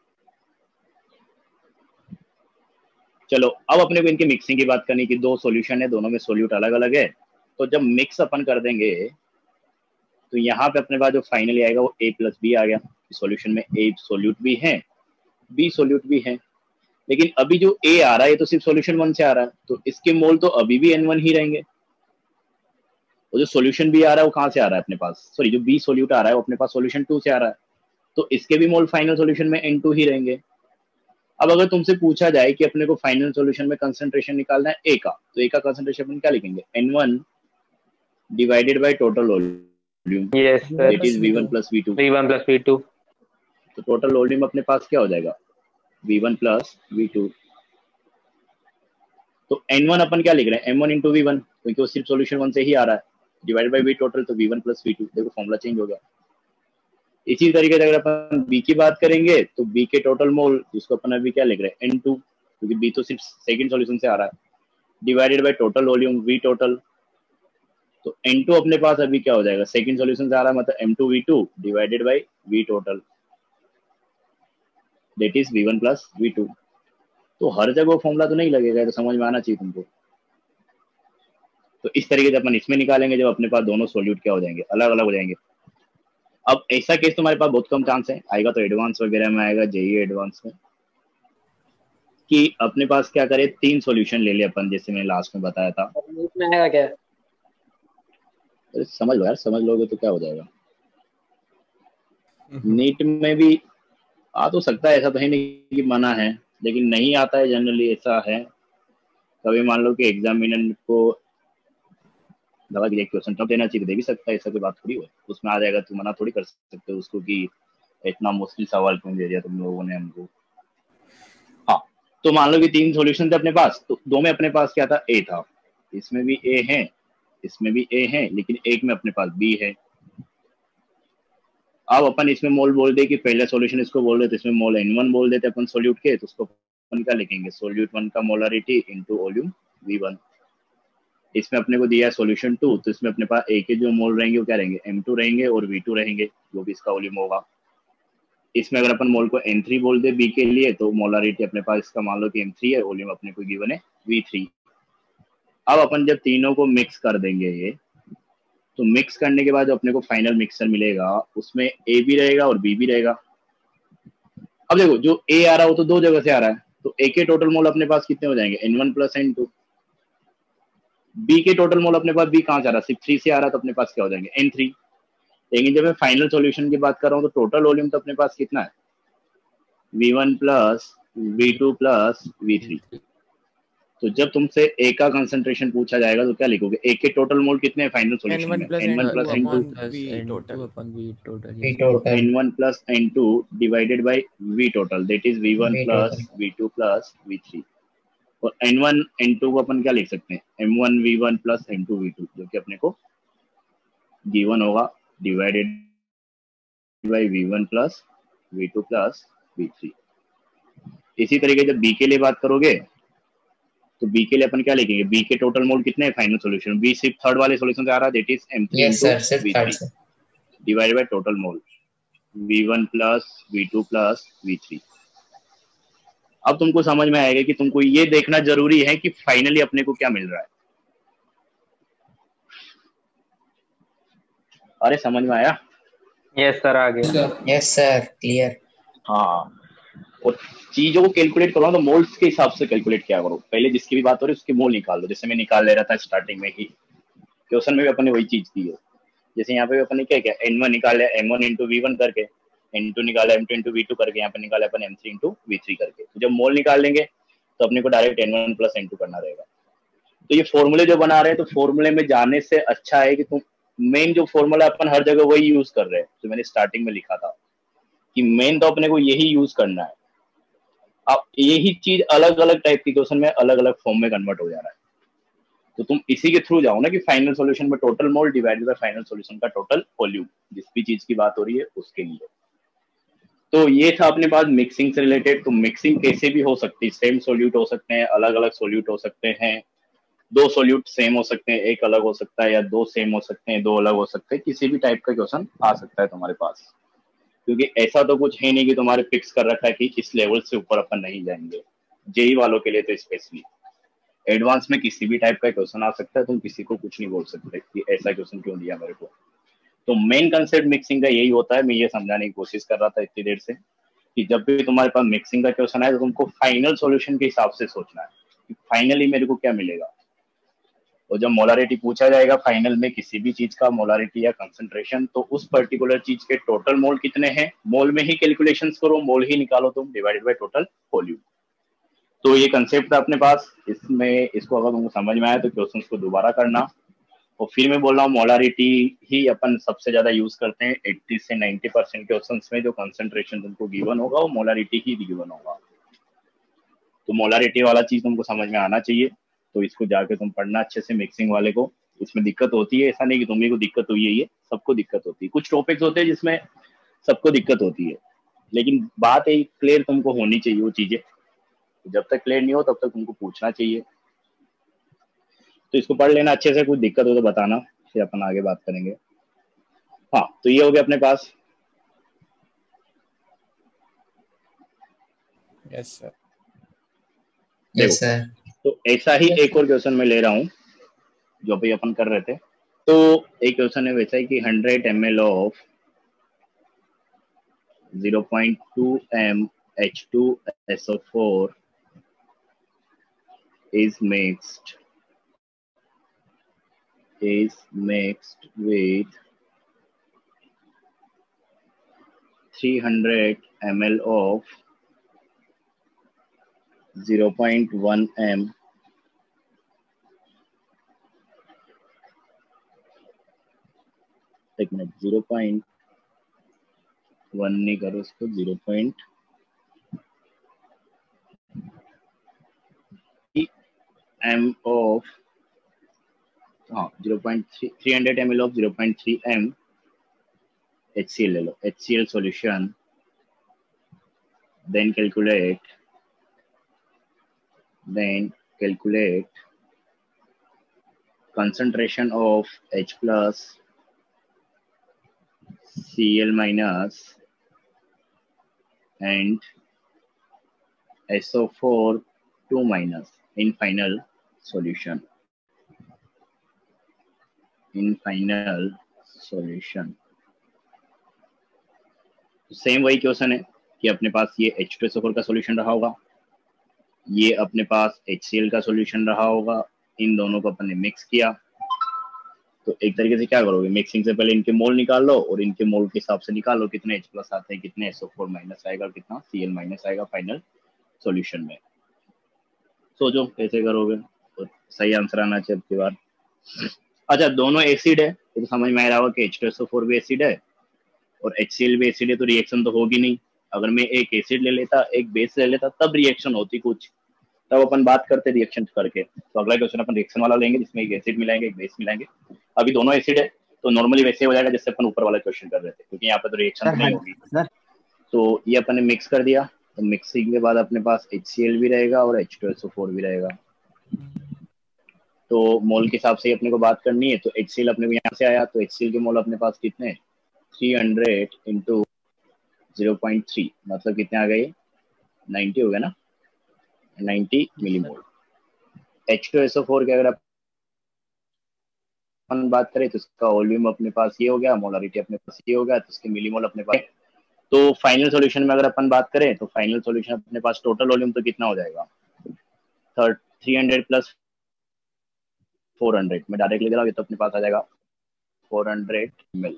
चलो अब अपने को इनकी मिक्सिंग की बात करनी कि दो सॉल्यूशन है, दोनों में सोल्यूट अलग अलग है, तो जब मिक्स अपन कर देंगे तो यहाँ पे अपने पास जो फाइनली आएगा वो ए प्लस बी आ गया। सॉल्यूशन में ए सोल्यूट भी है, बी सोल्यूट भी है, लेकिन अभी जो ए आ रहा है तो सिर्फ सॉल्यूशन वन से आ रहा है, तो इसके मोल तो अभी भी एन वन ही रहेंगे। और जो सॉल्यूशन बी आ रहा है वो कहाँ से आ रहा है अपने पास, सॉरी जो बी सोल्यूट आ रहा है वो अपने पास सॉल्यूशन टू से आ रहा है, तो इसके भी मोल फाइनल सॉल्यूशन में एन टू ही रहेंगे। अब अगर तुमसे पूछा जाए कि अपने को फाइनल सॉल्यूशन में कंसंट्रेशन निकालना है ए का, तो ए का कंसंट्रेशन अपन क्या लिखेंगे, N one divided by total volume, yes sir, it is V one plus V two. V one plus V two, तो टोटल वॉल्यूम अपने पास क्या हो जाएगा, V one plus V two. तो एन वन अपन क्या लिख रहे हैं, M one into V one, क्योंकि वो सिर्फ सॉल्यूशन वन से ही आ रहा है, डिवाइड बाय वी टोटल, तो V one plus V two. देखो फॉर्मूला चेंज हो गया। इसी तरीके से अगर अपन बी की बात करेंगे तो बी के टोटल मोल, जिसको अपन अभी क्या लिख रहे हैं, एन टू, क्योंकि बी तो सिर्फ सेकंड सॉल्यूशन से आ रहा है, divided by total volume V total. तो एन टू अपने पास अभी क्या हो जाएगा, सेकंड सॉल्यूशन से आ रहा है, मतलब M two V two divided by V total, that is V one plus V two. तो हर जगह वो फॉर्मूला तो नहीं लगेगा, तो समझ में आना चाहिए तुमको। तो इस तरीके से अपन इसमें निकालेंगे जब अपने पास दोनों सोल्यूट क्या हो जाएंगे, अलग अलग हो जाएंगे। अब ऐसा केस तुम्हारे पास बहुत कम चांस है, आएगा तो एडवांस वगैरह में आएगा, जेई एडवांस में, कि अपने पास क्या करे, तीन सॉल्यूशन ले ले अपन, जैसे मैंने लास्ट में बताया था। में आएगा क्या? अरे समझ लो यार, समझ लोगे तो क्या हो जाएगा। नीट में भी आ तो सकता है, ऐसा तो है नहीं कि मना है, लेकिन नहीं आता है जनरली, ऐसा है। कभी मान लो कि एग्जामिनर को लगा कि क्वेश्चन टफ देना चाहिए, दे भी सकता है, ऐसा कोई बात थोड़ी हो, उसमें आ जाएगा, तो मना थोड़ी कर सकते हो उसको कि इतना मुश्किल सवाल क्यों दे दिया तुम लोगों ने हमको। हाँ, तो मान लो कि तीन सॉल्यूशन थे अपने पास, तो दो में अपने पास क्या था, ए था, इसमें भी ए है, इसमें भी ए है, लेकिन एक में अपने पास बी है। अब अपन इसमें मोल बोल दे कि पहले सॉल्यूशन इसको बोल रहे, तो इसमें मोल एन वन बोल देते अपन सोल्यूट के, तो उसको अपन क्या लिखेंगे, सोल्यूट वन का molarity into volume V one. इसमें अपने को दिया है सॉल्यूशन टू, तो इसमें अपने पास ए के जो मोल रहेंगे वो क्या रहेंगे, एम टू रहेंगे, और वी टू रहेंगे, जो भी इसका वॉल्यूम होगा। इसमें अगर अपन मोल को एन थ्री बोल दे बी के लिए, तो मोलरिटी अपने पास इसका मान लो कि एम थ्री है, वॉल्यूम अपने को गिवन है वी थ्री। अब अपन जब तीनों को मिक्स कर देंगे ये, तो मिक्स करने के बाद जो अपने को फाइनल मिक्सचर मिलेगा, उसमें ए भी रहेगा और बी भी रहेगा। अब देखो जो ए आ रहा है वो तो दो जगह से आ रहा है, तो ए के टोटल मोल अपने पास कितने हो जाएंगे, N one plus N two. B के टोटल मोल अपने पास बी कहाँ से आ रहा है, सिर्फ थ्री से आ रहा है, तो अपने पास क्या हो जाएंगे, एन थ्री। लेकिन जब मैं फाइनल सॉल्यूशन की बात कर रहा हूँ तो टोटल वॉल्यूम तो अपने पास कितना है, V one plus V two plus V three. तो जब तुमसे ए का कंसंट्रेशन पूछा जाएगा तो क्या लिखोगे, ए के टोटल मोल कितने हैं फाइनल सॉल्यूशन में, N one plus N two, N one plus N two divided by V total, that is V one plus V two plus V three. और एन वन एन टू को अपन क्या लिख सकते हैं, M one V one plus N two V two, जो कि अपने को गिवन होगा divided by V one plus V two plus V three. इसी तरीके जब बी के लिए बात करोगे तो बी के लिए अपन क्या लिखेंगे, बी के टोटल मोल कितने हैं फाइनल सॉल्यूशन, बी सिर्फ थर्ड वाले सॉल्यूशन से आ रहा है, that is M three into V three divided by total mole V one plus V two plus V three. अब तुमको समझ में आएगा कि तुमको ये देखना जरूरी है कि फाइनली अपने को क्या मिल रहा है। अरे समझ में आया? यस सर, आ गया। Yes sir, clear. हाँ, और चीजों को कैलकुलेट करो तो मोल्स के हिसाब से कैलकुलेट किया करो, पहले जिसकी भी बात हो रही है उसके मोल निकाल दो, जैसे मैं निकाल ले रहा था स्टार्टिंग में ही, क्वेश्चन में भी अपन ने वही चीज की है। जैसे यहाँ पे अपन ने क्या किया, एन वन निकाले M one into V one करके, एन टू निकाला M two into V two करके, यहाँ पे निकाला अपन M three into V three करके। तो जब मोल निकाल लेंगे तो अपने को direct N one plus N two करना रहेगा। तो ये फॉर्मूले जो बना रहे हैं, तो फॉर्मूले में जाने से अच्छा है कि तुम मेन जो फॉर्मूला अपन हर जगह वही यूज कर रहे हैं, जो मैंने स्टार्टिंग में लिखा था कि मेन तो अपने को यही यूज करना है। अब यही चीज अलग अलग टाइप की क्वेश्चन में अलग अलग फॉर्म में कन्वर्ट हो जा रहा है, तो तुम इसी के थ्रू जाओ ना कि फाइनल सॉल्यूशन में total mole divided by final solution का टोटल वॉल्यूम, जिस भी चीज की बात हो रही है उसके लिए। तो ये था अपने पास मिक्सिंग से रिलेटेड। तो मिक्सिंग कैसे भी हो सकती है, सेम सोल्यूट हो सकते हैं, अलग अलग सोल्यूट हो सकते हैं, दो सोल्यूट सेम हो सकते हैं, एक अलग हो सकता है, या दो सेम हो सकते हैं, दो अलग हो सकते हैं, किसी भी टाइप का क्वेश्चन आ सकता है तुम्हारे पास, क्योंकि ऐसा तो कुछ है नहीं कि तुम्हारे फिक्स कर रखा है कि इस लेवल से ऊपर अपन नहीं जाएंगे। जेई वालों के लिए तो स्पेशली एडवांस में किसी भी टाइप का क्वेश्चन आ सकता है, तुम किसी को कुछ नहीं बोल सकते कि ऐसा क्वेश्चन क्यों दिया मेरे को। तो मेन कंसेप्ट मिक्सिंग का यही होता है, मैं ये समझाने की कोशिश कर रहा था इतनी देर से कि जब भी तुम्हारे पास मिक्सिंग का क्वेश्चन आए तो तुमको फाइनल सॉल्यूशन के हिसाब से सोचना है कि फाइनली मेरे को क्या मिलेगा। और जब मोलारिटी पूछा जाएगा फाइनल में किसी भी चीज का मोलारिटी या कंसंट्रेशन, तो उस पर्टिकुलर चीज के टोटल मोल कितने हैं, मोल में ही कैलकुलेशंस करो, मोल ही निकालो तुम डिवाइडेड बाय टोटल वॉल्यूम। तो ये कंसेप्ट था अपने पास, इसमें इसको अगर तुमको समझ में आया तो क्वेश्चन को दोबारा करना। और फिर मैं बोल रहा हूँ मोलारिटी ही अपन सबसे ज्यादा यूज करते हैं अस्सी से नब्बे परसेंट क्वेश्चन में, जो कंसंट्रेशन तुमको गिवन होगा वो मोलारिटी ही गिवन होगा। तो मोलारिटी वाला चीज तुमको समझ में आना चाहिए, तो इसको जाके तुम पढ़ना अच्छे से मिक्सिंग वाले को। इसमें दिक्कत होती है, ऐसा नहीं कि तुम्हें को दिक्कत हुई है, ये सबको दिक्कत होती है। कुछ टॉपिक्स होते हैं जिसमें सबको दिक्कत होती है, लेकिन बात एक क्लियर तुमको होनी चाहिए वो चीजें। जब तक क्लियर नहीं हो तब तक तुमको पूछना चाहिए। तो इसको पढ़ लेना अच्छे से, कुछ दिक्कत हो तो बताना, फिर अपन आगे बात करेंगे। हाँ, तो ये हो गया अपने पास। Yes sir. Yes sir. तो ऐसा ही एक और क्वेश्चन मैं ले रहा हूँ जो भी अपन कर रहे थे। तो एक क्वेश्चन है वैसा है कि hundred M L of zero point two M H two S O four is mixed is mixed with three hundred milliliters of zero point one m एक मिनट, zero point one नहीं करो इसको, zero point m of हाँ zero point three three hundred milliliters of zero point three m H C L ले लो, H C L solution, then calculate then calculate concentration of H plus Cl minus and S O four two minus in final solution in final solution। Same वही question है कि अपने पास ये H two S O four का solution रहा होगा, ये अपने पास H C L का सॉल्यूशन रहा होगा, इन दोनों को अपन ने मिक्स किया। तो एक तरीके से क्या करोगे, मिक्सिंग से पहले इनके मोल निकाल लो और इनके मोल के हिसाब से निकालो कितने H प्लस आते हैं, कितने S O फोर माइनस आएगा, कितना Cl माइनस आएगा फाइनल सॉल्यूशन में। सोचो कैसे करोगे, तो सही आंसर आना चाहिए अब की बार। अच्छा, दोनों एसिड है तो समझ में आ रहा होगा कि H two S O four भी एसिड है और H C L भी एसिड है, तो रिएक्शन तो होगी नहीं। अगर मैं एक एसिड ले लेता एक बेस ले लेता तब रिएक्शन होती कुछ, तब अपन बात करते रिएक्शन करके। तो अगला क्वेश्चन अपन रिएक्शन वाला लेंगे जिसमें एक एसिड मिलाएंगे एक बेस मिलाएंगे। अभी दोनों एसिड है तो नॉर्मली वैसे हो जाएगा जैसे अपन ऊपर वाला क्वेश्चन कर रहे थे, क्योंकि यहाँ पे तो रिएक्शन तो नहीं होगी। तो ये अपन ने मिक्स कर दिया, तो मिक्सिंग के बाद अपने पास H C L भी रहेगा और H two S O four भी रहेगा। तो मोल के हिसाब से अपने को बात करनी है, तो H C L अपने को यहाँ से आया, तो H C L के मोल अपने पास कितने, three hundred into zero point three, मतलब कितने आ गए, नाइन्टी हो गया ना, ninety millimole. H two S O four की अगर अपन बात करें तो इसका वॉल्यूम अपने पास ये हो गया, मोलारिटी अपने पास ये हो गया, तो इसके मिलीमोल अपने पास। तो फाइनल सॉल्यूशन में अगर अपन बात करें तो फाइनल सॉल्यूशन अपने पास टोटल वॉल्यूम तो कितना हो जाएगा, three hundred plus four hundred, मैं डायरेक्ट ले रहा हूँ, तो अपने पास आ जाएगा फोर हंड्रेड मिल।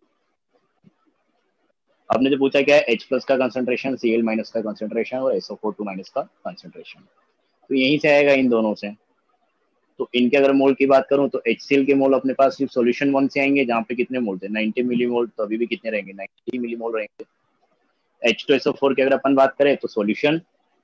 आपने जो पूछा क्या है, H प्लस का कंसंट्रेशन, Cl माइनस का कंसंट्रेशन और S O four two minus का कंसंट्रेशन, तो यहीं से आएगा इन दोनों से। तो इनके अगर मोल की बात करूं तो H C L के मोल अपने पास सिर्फ सॉल्यूशन वन से आएंगे, जहाँ पे कितने मोल थे, नाइन्टी मिलीमोल, तो अभी भी कितने रहेंगे, नाइन्टी मिलीमोल रहेंगे। H two S O four की अगर अपन बात करें तो सॉल्यूशन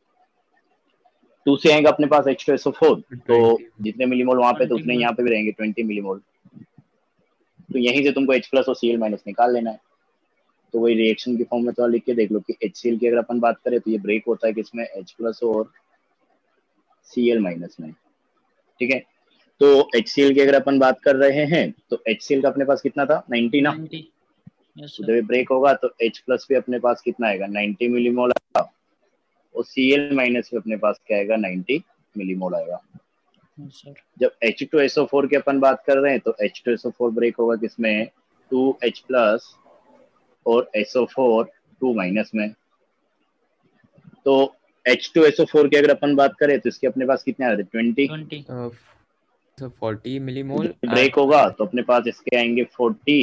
टू से आएगा अपने पास H two S O four, तो जितने मिलीमोल वहां पे तो उतने यहाँ पे भी रहेंगे, ट्वेंटी मिलीमोल। तो यहीं से तुमको H प्लस और Cl माइनस निकाल लेना है। तो वही रिएक्शन की फॉर्म में तो लिख के देख लो कि H C L की अगर अपन बात करें तो ये ब्रेक होता है किसमें, H प्लस और Cl माइनस में, ठीक है। तो HCl की अगर अपन बात कर रहे हैं तो HCl का अपने पास कितना था नाइंटी ना, तो जब ब्रेक होगा तो H प्लस भी अपने पास कितना आएगा नाइंटी मिलीमोल आएगा, और Cl माइनस भी अपने पास क्या आएगा नाइंटी मिलीमोल आएगा। जब H two S O four की अपन बात कर रहे हैं तो H two S O four break होगा किसमें, टू एच प्लस और S O four two minus में। तो H two S O four की अगर अपन बात करें तो इसके अपने पास कितने आ रहे थे ट्वेंटी, तो फोर्टी मिलीमोल ब्रेक होगा तो अपने पास इसके आएंगे फोर्टी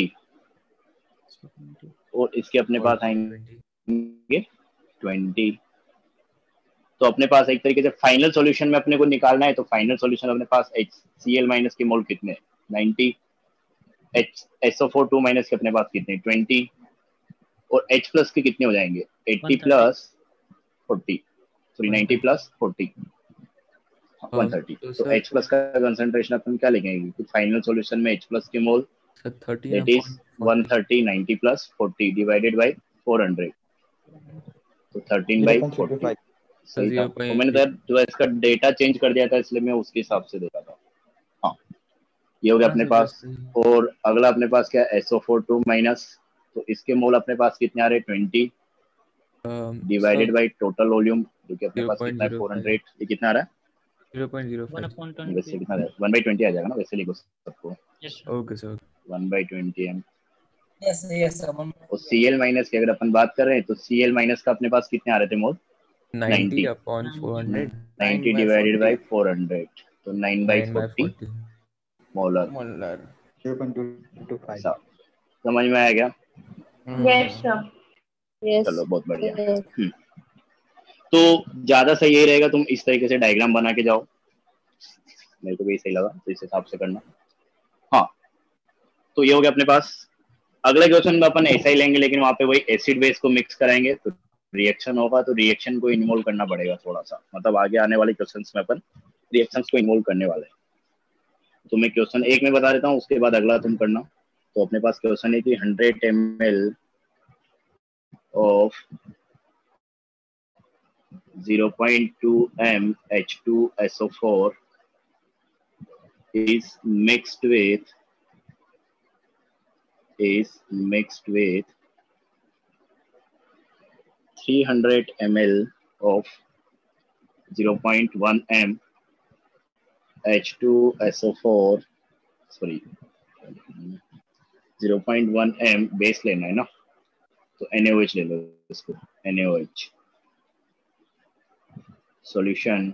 और इसके अपने पास आएंगे ट्वेंटी। तो अपने पास एक तरीके से फाइनल सॉल्यूशन में अपने को निकालना है, तो फाइनल सॉल्यूशन अपने पास HCl माइनस के मोल कितने ninety, H S O four two minus के अपने पास कितने ट्वेंटी, और H प्लस के कितने हो जाएंगे eighty plus forty, sorry ninety plus forty one thirty. तो H प्लस का कंसंट्रेशन अपन क्या लिखेंगे कि फाइनल सॉल्यूशन में H प्लस के mole that is one thirty ninety plus forty divided by four hundred, तो थर्टीन बाय फोर्टी। सही था, तो मैंने सर जो इसका डेटा चेंज कर दिया था इसलिए मैं उसके हिसाब से देखा था। हाँ ये हो गया अपने पास। और अगला अपने पास क्या है S O four two minus, तो इसके मोल अपने पास कितने आ रहे हैं twenty divided by total volume जो कि अपने पास कितना है फोर हंड्रेड, ये कितना आ रहा है ज़ीरो पॉइंट ज़ीरो फाइव, वैसे कितना है वन बाई ट्वेंटी आ जाएगा ना, वैसे लिखो सबको okay sir one by twenty M. Yes yes sir. और Cl माइनस की अगर अपन बात कर रहे हैं तो Cl माइनस का अपने पास कितने आ रहे थे mole ninety upon four hundred, ninety divided by four hundred, तो nine by forty molar. Zero point two five. समझ में आया क्या? Yes sir. यस चलो बहुत बढ़िया। तो ज्यादा सही यही रहेगा तुम इस तरीके से डायग्राम बना के जाओ, मेरे को भी सही लगा, तो इस हिसाब से करना। हाँ तो ये हो गया अपने पास। अगले क्वेश्चन में अपन ऐसा ही लेंगे लेकिन वहां पे वही एसिड बेस को मिक्स कराएंगे, तो रिएक्शन होगा तो रिएक्शन को इन्वॉल्व करना पड़ेगा थोड़ा सा, मतलब आगे आने वाले क्वेश्चंस में अपन रिएक्शंस को इन्वॉल्व करने वाले हैं। तो मैं क्वेश्चन एक में बता देता हूँ, उसके बाद अगला तुम करना। तो अपने पास क्वेश्चन है कि hundred M L of zero point two M H two S O four is mixed with is mixed with three hundred milliliters of zero point one m H two S O four, sorry zero point one m base लेना है ना, तो NaOH ले लो इसको, NaOH solution,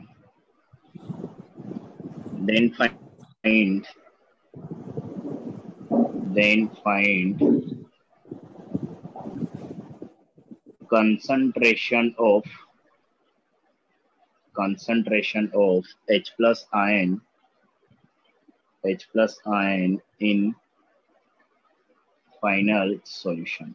then find then find concentration of concentration of H plus ion H plus ion in final solution।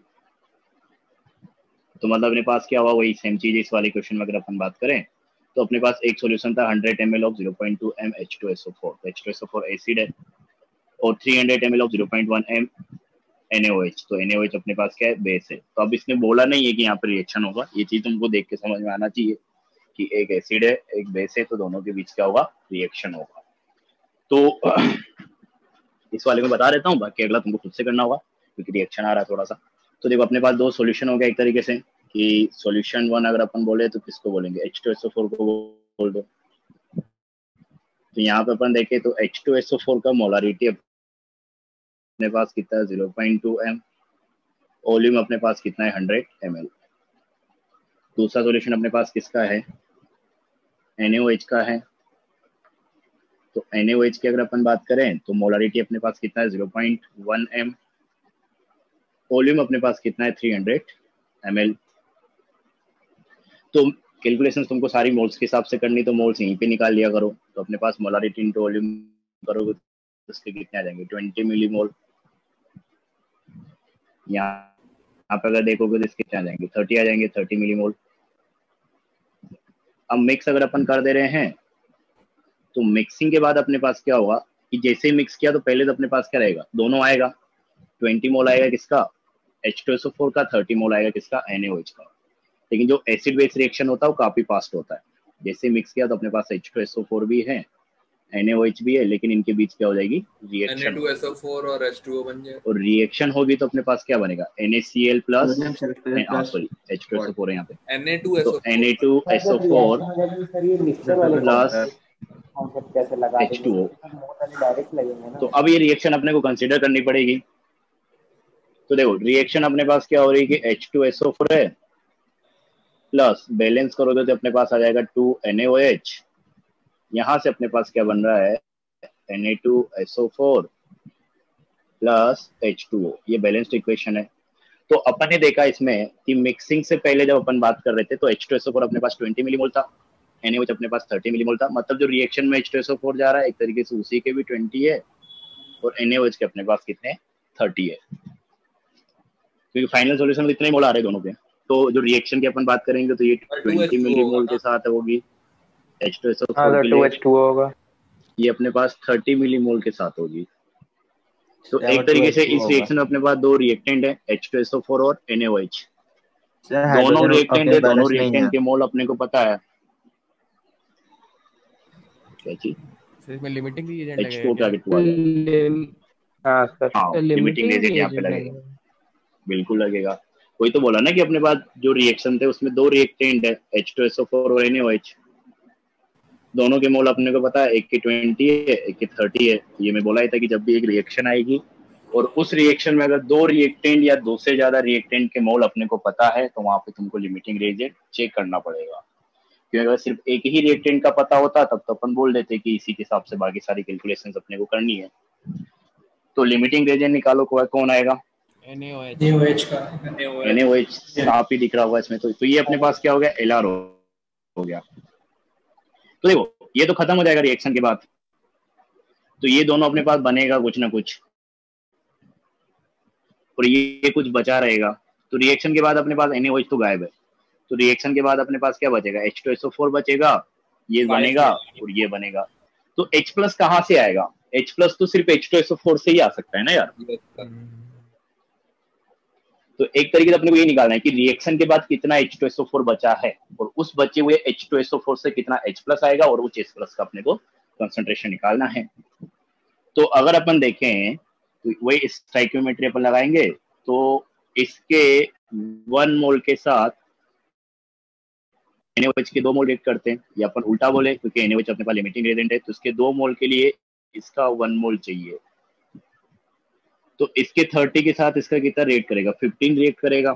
तो मतलब अपने पास क्या हुआ, वही सेम चीज इस वाले क्वेश्चन में अगर अपन बात करें तो अपने पास एक सॉल्यूशन था hundred M L of zero point two M H two S O four, H two S O four acid है, और three hundred M L of zero point one M NaOH, तो NaOH अपने पास क्या है base है। तो अब इसने बोला नहीं है कि यहाँ पर रिएक्शन होगा, ये चीज तुमको देख के समझ में आना चाहिए कि एक एसिड है एक बेस है, तो दोनों के बीच क्या होगा रिएक्शन होगा। तो इस वाले में बता देता हूँ, बाकी अगला तुमको खुद से करना होगा क्योंकि रिएक्शन आ रहा है थोड़ा सा। तो देखो अपने पास दो सॉल्यूशन हो गया एक तरीके से कि सॉल्यूशन वन अगर अपन बोले तो किसको बोलेंगे H two S O four को बोल दो। तो यहाँ पे अपन देखें तो H two S O four का मोलारिटी अपने पास कितना है zero point two M, volume अपने पास कितना है हंड्रेड एम एल। दूसरा सॉल्यूशन अपने पास किसका है NaOH का है, तो NaOH की अगर अपन बात करें तो मोलारिटी अपने पास कितना है zero point one M, volume अपने पास कितना है थ्री हंड्रेड एम एल। तो कैलकुलेशंस तुमको सारी मोल्स के हिसाब से करनी, तो मोल्स यहीं पे निकाल लिया करो। तो अपने पास मोलारिटी इनटू वॉल्यूम करोगे तो उसके कितने आ जाएंगे ट्वेंटी मिलीमोल। यहाँ पे अगर देखोगे तो इसके कितने आ जाएंगे थर्टी आ जाएंगे, थर्टी मिलीमोल। अब मिक्स अगर अपन कर दे रहे हैं तो मिक्सिंग के बाद अपने पास क्या होगा कि जैसे ही मिक्स किया तो पहले तो अपने पास क्या रहेगा दोनों आएगा, ट्वेंटी मोल आएगा किसका H two S O four का, थर्टी मोल आएगा किसका NaOH का। लेकिन जो एसिड बेस रिएक्शन होता है वो काफी फास्ट होता है, जैसे मिक्स किया तो अपने पास H two S O four भी है NaOH भी है, लेकिन इनके बीच क्या हो जाएगी reaction, N A two S O four और एच टू ओ बन जाए, और रिएक्शन होगी तो अपने पास क्या बनेगा NaCl plus sorry H two S O four है यहाँ पे, N A two S O तो N A two S O four plus H two O. तो अब ये रिएक्शन अपने को कंसीडर करनी पड़ेगी। तो देखो रिएक्शन अपने पास क्या हो रही है कि H two S O four है प्लस बैलेंस करोगे तो अपने पास आ जाएगा two N A O H, यहाँ से अपने पास क्या बन रहा है N A two S O four plus H two O, ये बैलेंस्ड इक्वेशन है। तो अपन ने देखा इसमें कि मिक्सिंग से पहले जब अपन बात कर रहे थे तो H two S O four अपने पास ट्वेंटी मिलीमोल था, NaOH अपने पास थर्टी मिलीमोल था, मतलब जो रिएक्शन में H two S O four जा रहा है एक तरीके से उसी के भी ट्वेंटी है और NaOH के अपने पास कितने थर्टी है, क्योंकि फाइनल सॉल्यूशन में इतने ही मोल आ रहे दोनों के। तो जो रिएक्शन की अपन बात करेंगे तो ये ट्वेंटी मिलीमोल के साथ होगी H two S O four के लिए, होगा ये अपने पास थर्टी मिलीमोल के साथ होगी। तो एक तरीके से इस रिएक्शन में अपने पास दो रिएक्टेंट है H two S O four और NaOH, दोनों रिएक्टेंट है, दोनों रिएक्टेंट के मोल अपने को पता है। क्या चीज सर इसमें लिमिटिंग रीएजेंट एच टू लगेगा का टू आ गया, हाँ सर हाँ लिमिटिंग रिएजेंट यहाँ पे लगेगा, बिल्कुल लगेगा। कोई तो बोला ना कि अपने पास जो रिएक्शन थे उसमें दो रिएक्टेंट है H two S O four और NaOH, दोनों के मोल अपने को पता है, एक की ट्वेंटी है एक की थर्टी है। ये मैं बोला ही था कि जब भी एक रिएक्शन आएगी और उस रिएक्शन में अगर दो रिएक्टेंट या दो से ज्यादा रिएक्टेंट के मोल अपने को पता है तो वहां पे तुमको लिमिटिंग रिएजेंट चेक करना पड़ेगा, क्योंकि अगर सिर्फ एक ही रिएक्टेंट का पता होता तब तो अपन बोल देते कि इसी के हिसाब से बाकी सारी कैलकुलेशंस अपने को करनी है। तो लिमिटिंग रिएजेंट निकालो, कौन आएगा NaOH का NaOH साफ ही दिख रहा होगा इसमें, तो, तो ये अपने पास क्या हो गया Lr हो, हो गया। तो देखो ये तो खत्म हो जाएगा रिएक्शन के बाद, तो ये दोनों अपने पास बनेगा कुछ ना कुछ और ये कुछ बचा रहेगा। तो रिएक्शन के बाद अपने पास NaOH तो गायब है, तो रिएक्शन के बाद अपने पास क्या बचेगा H two S O four बचेगा, ये बनेगा और ये बनेगा। तो H प्लस कहाँ से आएगा, H प्लस तो सिर्फ H two S O four से ही आ सकता है ना यार। तो एक तरीके से अपने को ये निकालना है कि रिएक्शन के बाद कितना H two S O four बचा है और उस बचे हुए H two S O four से कितना H प्लस आएगा और उस H प्लस का अपने को कंसंट्रेशन निकालना है। तो अगर अपन देखें तो वही स्टोइकियोमेट्री अपन लगाएंगे तो इसके वन मोल के साथ NaOH के दो मोल रिएक्ट करते हैं, या अपन उल्टा बोले क्योंकि NaOH अपने पास लिमिटिंग रिएजेंट है तो इसके दो मोल के लिए इसका वन मोल चाहिए, तो इसके थर्टी के साथ इसका कितना रिएक्ट करेगा फिफ्टीन रिएक्ट करेगा।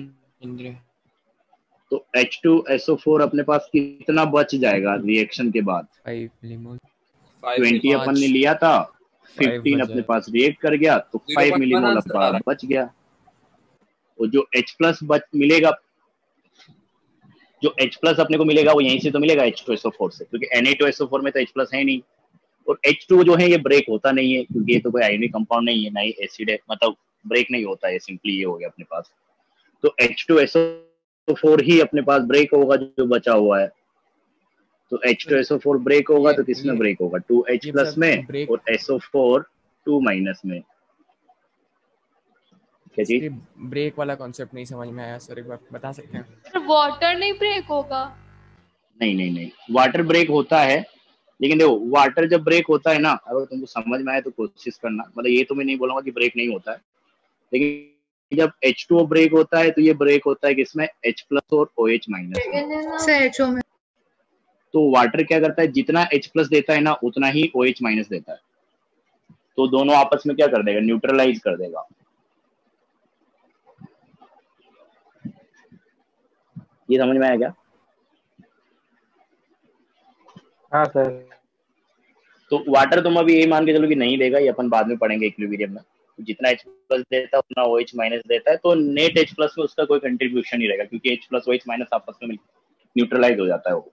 तो H two S O four अपने पास कितना बच जाएगा रिएक्शन के बाद फाइव मिलीमोल, ट्वेंटी अपन ने लिया था, फिफ्टीन अपने पास रिएक्ट कर गया तो फाइव मिलीमोल अपना बच गया। और जो H प्लस बच मिलेगा, जो H प्लस अपने को मिलेगा वो यहीं से तो मिलेगा H two S O four से, क्योंकि N A two S O four में तो H प्लस है नहीं और एच टू जो है ये ब्रेक होता नहीं है क्योंकि ये तो कोई आयोनिक कंपाउंड नहीं है, ना ही एसिड है, मतलब ब्रेक नहीं होता है, सिंपली ये हो गया अपने पास। तो H two S O four ही अपने पास ब्रेक होगा जो बचा हुआ है, तो H two S O four break होगा तो किसमें ब्रेक होगा टू एच प्लस में और S O four two minus में। क्या चीज ब्रेक वाला कॉन्सेप्ट नहीं समझ में आया सर, एक बार बता सकते हैं? सर वाटर नहीं ब्रेक होगा? नहीं नहीं नहीं वाटर ब्रेक होता है, लेकिन देखो वाटर जब ब्रेक होता है ना, अगर तुमको समझ में आए तो कोशिश करना, मतलब ये तो मैं नहीं बोलूंगा कि ब्रेक नहीं होता है, लेकिन जब एच टू ओ ब्रेक होता है तो ये ब्रेक होता है किसमें H प्लस और OH माइनस में। तो वाटर क्या करता है जितना H प्लस देता है ना उतना ही OH माइनस देता है, तो दोनों आपस में क्या कर देगा न्यूट्रलाइज कर देगा। ये समझ में आया क्या? हाँ सर। तो वाटर तुम अभी यही मान के चलो कि नहीं देगा, ये अपन बाद में पढ़ेंगे इक्विलिब्रियम में, तो जितना H प्लस देता है उतना OH माइनस देता है, तो नेट H प्लस में उसका कोई कंट्रीब्यूशन नहीं रहेगा क्योंकि H प्लस OH माइनस आपस में न्यूट्रलाइज हो जाता है, वो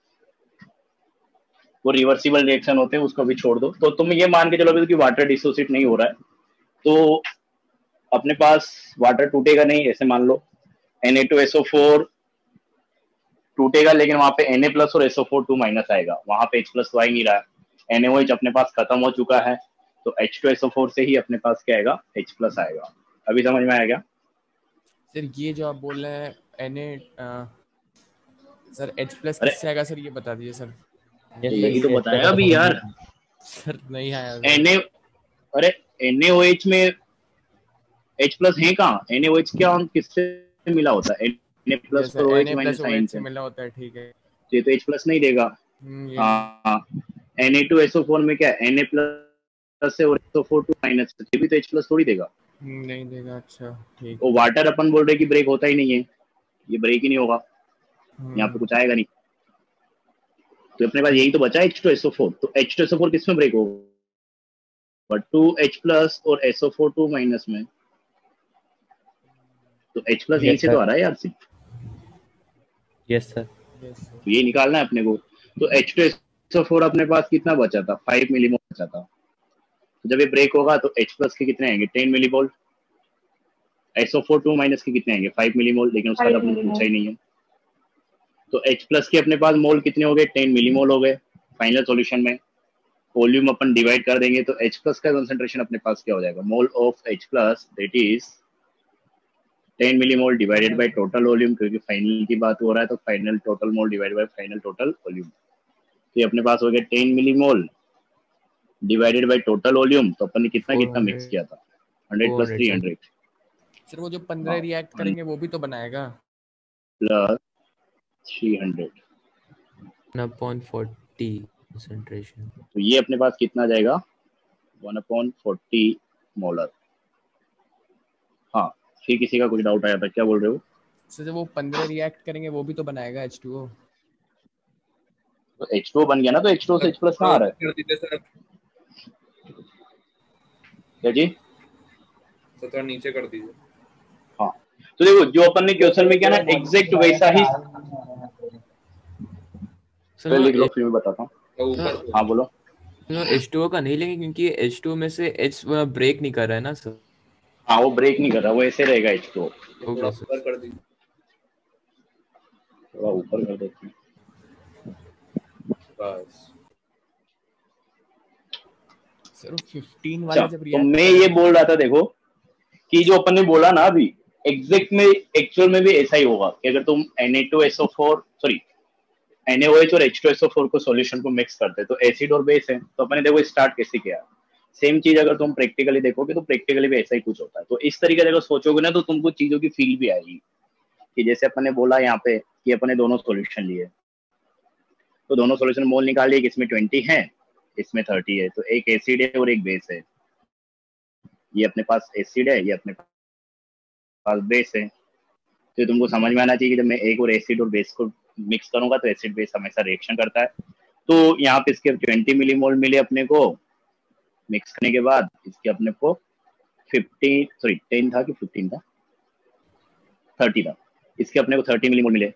वो रिवर्सिबल रिएक्शन होते हैं, उसको भी छोड़ दो। तो तुम ये मान के चलो कि वाटर डिसोसिएट नहीं हो रहा है तो अपने पास वाटर टूटेगा नहीं, ऐसे मान लो N A two S O four टूटेगा लेकिन वहां पे Na प्लस और S O four two minus आएगा, वहां पे H प्लस तो आ ही नहीं रहा है, NaOH अपने पास खत्म हो चुका है तो H two S O four से ही अपने पास क्या आएगा H प्लस आएगा। अभी समझ में आएगा? सर ये जो आप बोल रहे हैं Na सर H प्लस किससे आएगा सर, ये बता दीजिए सर। यही तो बताया अभी यार, सर नहीं आया Na अरे NaOH में H प्लस है कहाँ? NaOH क्या on किससे मिला होता है? Na प्लस और OH माइनस साइन से मिला होता है, ठीक है। ये तो H प्लस नहीं देगा। हाँ, Na two S O four में क्या है? Na प्लस से और S O four two minus, ये भी तो H प्लस थोड़ी देगा। नहीं देगा, अच्छा ठीक। वो वाटर अपन बोल रहे कि ब्रेक होता ही नहीं है, ये ब्रेक ही नहीं होगा, यहाँ पे कुछ आएगा नहीं। तो अपने पास यही तो बचा H two S O four, तो H two S O four किसमें ब्रेक होगा? बट टू H प्लस और S O four two minus में, तो H प्लस यहीं से तो आ रहा है यार सी। यस सर, तो ये निकालना है अपने को। तो H two S O four अपने पास कितना बचा था? फाइव मिलीमोल बचा था। तो जब ये ब्रेक होगा तो H प्लस के कितने आएंगे? Ten millimole. S O four two minus के कितने आएंगे? फाइव मिलीमोल, लेकिन उसका तो अपने पूछा ही नहीं है। तो H प्लस के अपने पास मोल कितने हो गए? टेन मिलीमोल हो गए। फाइनल सॉल्यूशन में वॉल्यूम अपन डिवाइड कर देंगे तो H प्लस का कंसंट्रेशन अपने पास क्या हो जाएगा? Mole of H plus that is ten millimole divided by total volume, क्योंकि फाइनल की बात हो रहा है तो final total mole divided by final total volume. तो ये अपने पास हो गया ten millimole divided by total volume. तो अपन ने कितना कितना मिक्स किया था? Hundred plus three hundred. Sir वो जो पंद्रह रिएक्ट करेंगे वो भी तो बनाएगा, plus three hundred one upon forty concentration. तो ये अपने पास कितना जाएगा? One upon forty molar. हाँ, फिर किसी का कुछ डाउट आया था, क्या बोल रहे हो? सर जब वो पंद्रह रिएक्ट करेंगे वो भी तो बनाएगा H टू O। तो H टू O बन गया ना, तो H टू O से H प्लस कहाँ आ रहा है? क्या जी? तो थोड़ा नीचे कर दीजिए। हाँ, तो देखो जो अपन ने क्वेश्चन में किया ना एग्जैक्ट वैसा ही सर लिख लो, फिर मैं बताता हूँ। हाँ बोलो। H टू O का नहीं लेंगे क्योंकि H टू O में से H ब्रेक नहीं कर रहा है ना सर। हाँ, वो ब्रेक नहीं कर रहा, वो ऐसे रहेगा H टू O। थोड़ा ऊपर कर दीजिए, थोड़ा ऊपर कर देते हैं बस। सर फिफ्टीन वाला जब तो मैं ये बोल रहा था देखो कि जो अपन ने बोला ना अभी एग्जैक्ट में एक्चुअल में भी ऐसा ही होगा कि अगर तुम Na two S O four sorry NaOH और H two S O four को सॉल्यूशन को मिक्स करते तो एसिड और बेस है। तो अपन ने देखो स्टार्ट कैसे किया, सेम चीज अगर तुम प्रैक्टिकली देखोगे तो प्रैक्टिकली भी ऐसा ही कुछ होता है। तो इस तरीके से अगर सोचोगे ना तो तुमको चीजों की फील भी आएगी कि जैसे अपन ने बोला यहाँ पे कि अपन ने दोनों सॉल्यूशन लिए, तो दोनों सॉल्यूशन मोल निकाल लिए, इसमें ट्वेंटी है इसमें थर्टी है, तो एक एसिड है और एक बेस है। ये अपने पास एसिड है, ये अपने पास बेस है। तो तुमको समझ में आना चाहिए कि जब मैं एक और एसिड और बेस को मिक्स करूंगा तो एसिड बेस हमेशा रिएक्शन करता है। तो यहाँ पे इसके ट्वेंटी मिलीमोल मिले अपने को मिक्स करने के बाद, इसके अपने को फिफ्टीन सॉरी टेन था कि फिफ्टीन था थर्टी था, इसके अपने को थर्टी मिलीमोल मिले।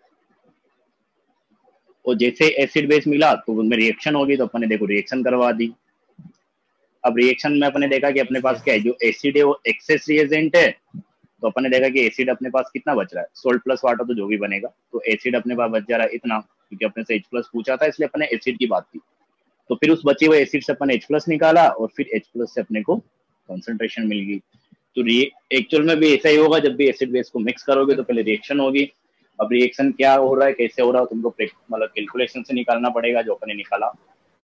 और जैसे एसिड बेस मिला तो उनमें रिएक्शन होगी, तो अपने देखो रिएक्शन करवा दी। अब रिएक्शन में अपने देखा कि अपने पास क्या है, जो एसिड है वो एक्सेस रिएजेंट है, तो अपने देखा कि एसिड अपने पास कितना बच रहा है, सोल्ट प्लस वाटर तो जो भी बनेगा, तो एसिड अपने पास बच जा रहा है इतना, क्योंकि अपने से H प्लस पूछा था इसलिए अपने एसिड की बात की। तो फिर उस बचे हुए एसिड से अपने H प्लस निकाला और फिर H प्लस से अपने को कंसंट्रेशन मिल गई। तो एक्चुअल में भी ऐसा ही होगा, जब भी एसिड बेस को मिक्स करोगे तो पहले रिएक्शन होगी। अब रिएक्शन क्या हो रहा है, कैसे हो रहा है, तुमको मतलब कैलकुलेशन से निकालना पड़ेगा, जो अपने निकाला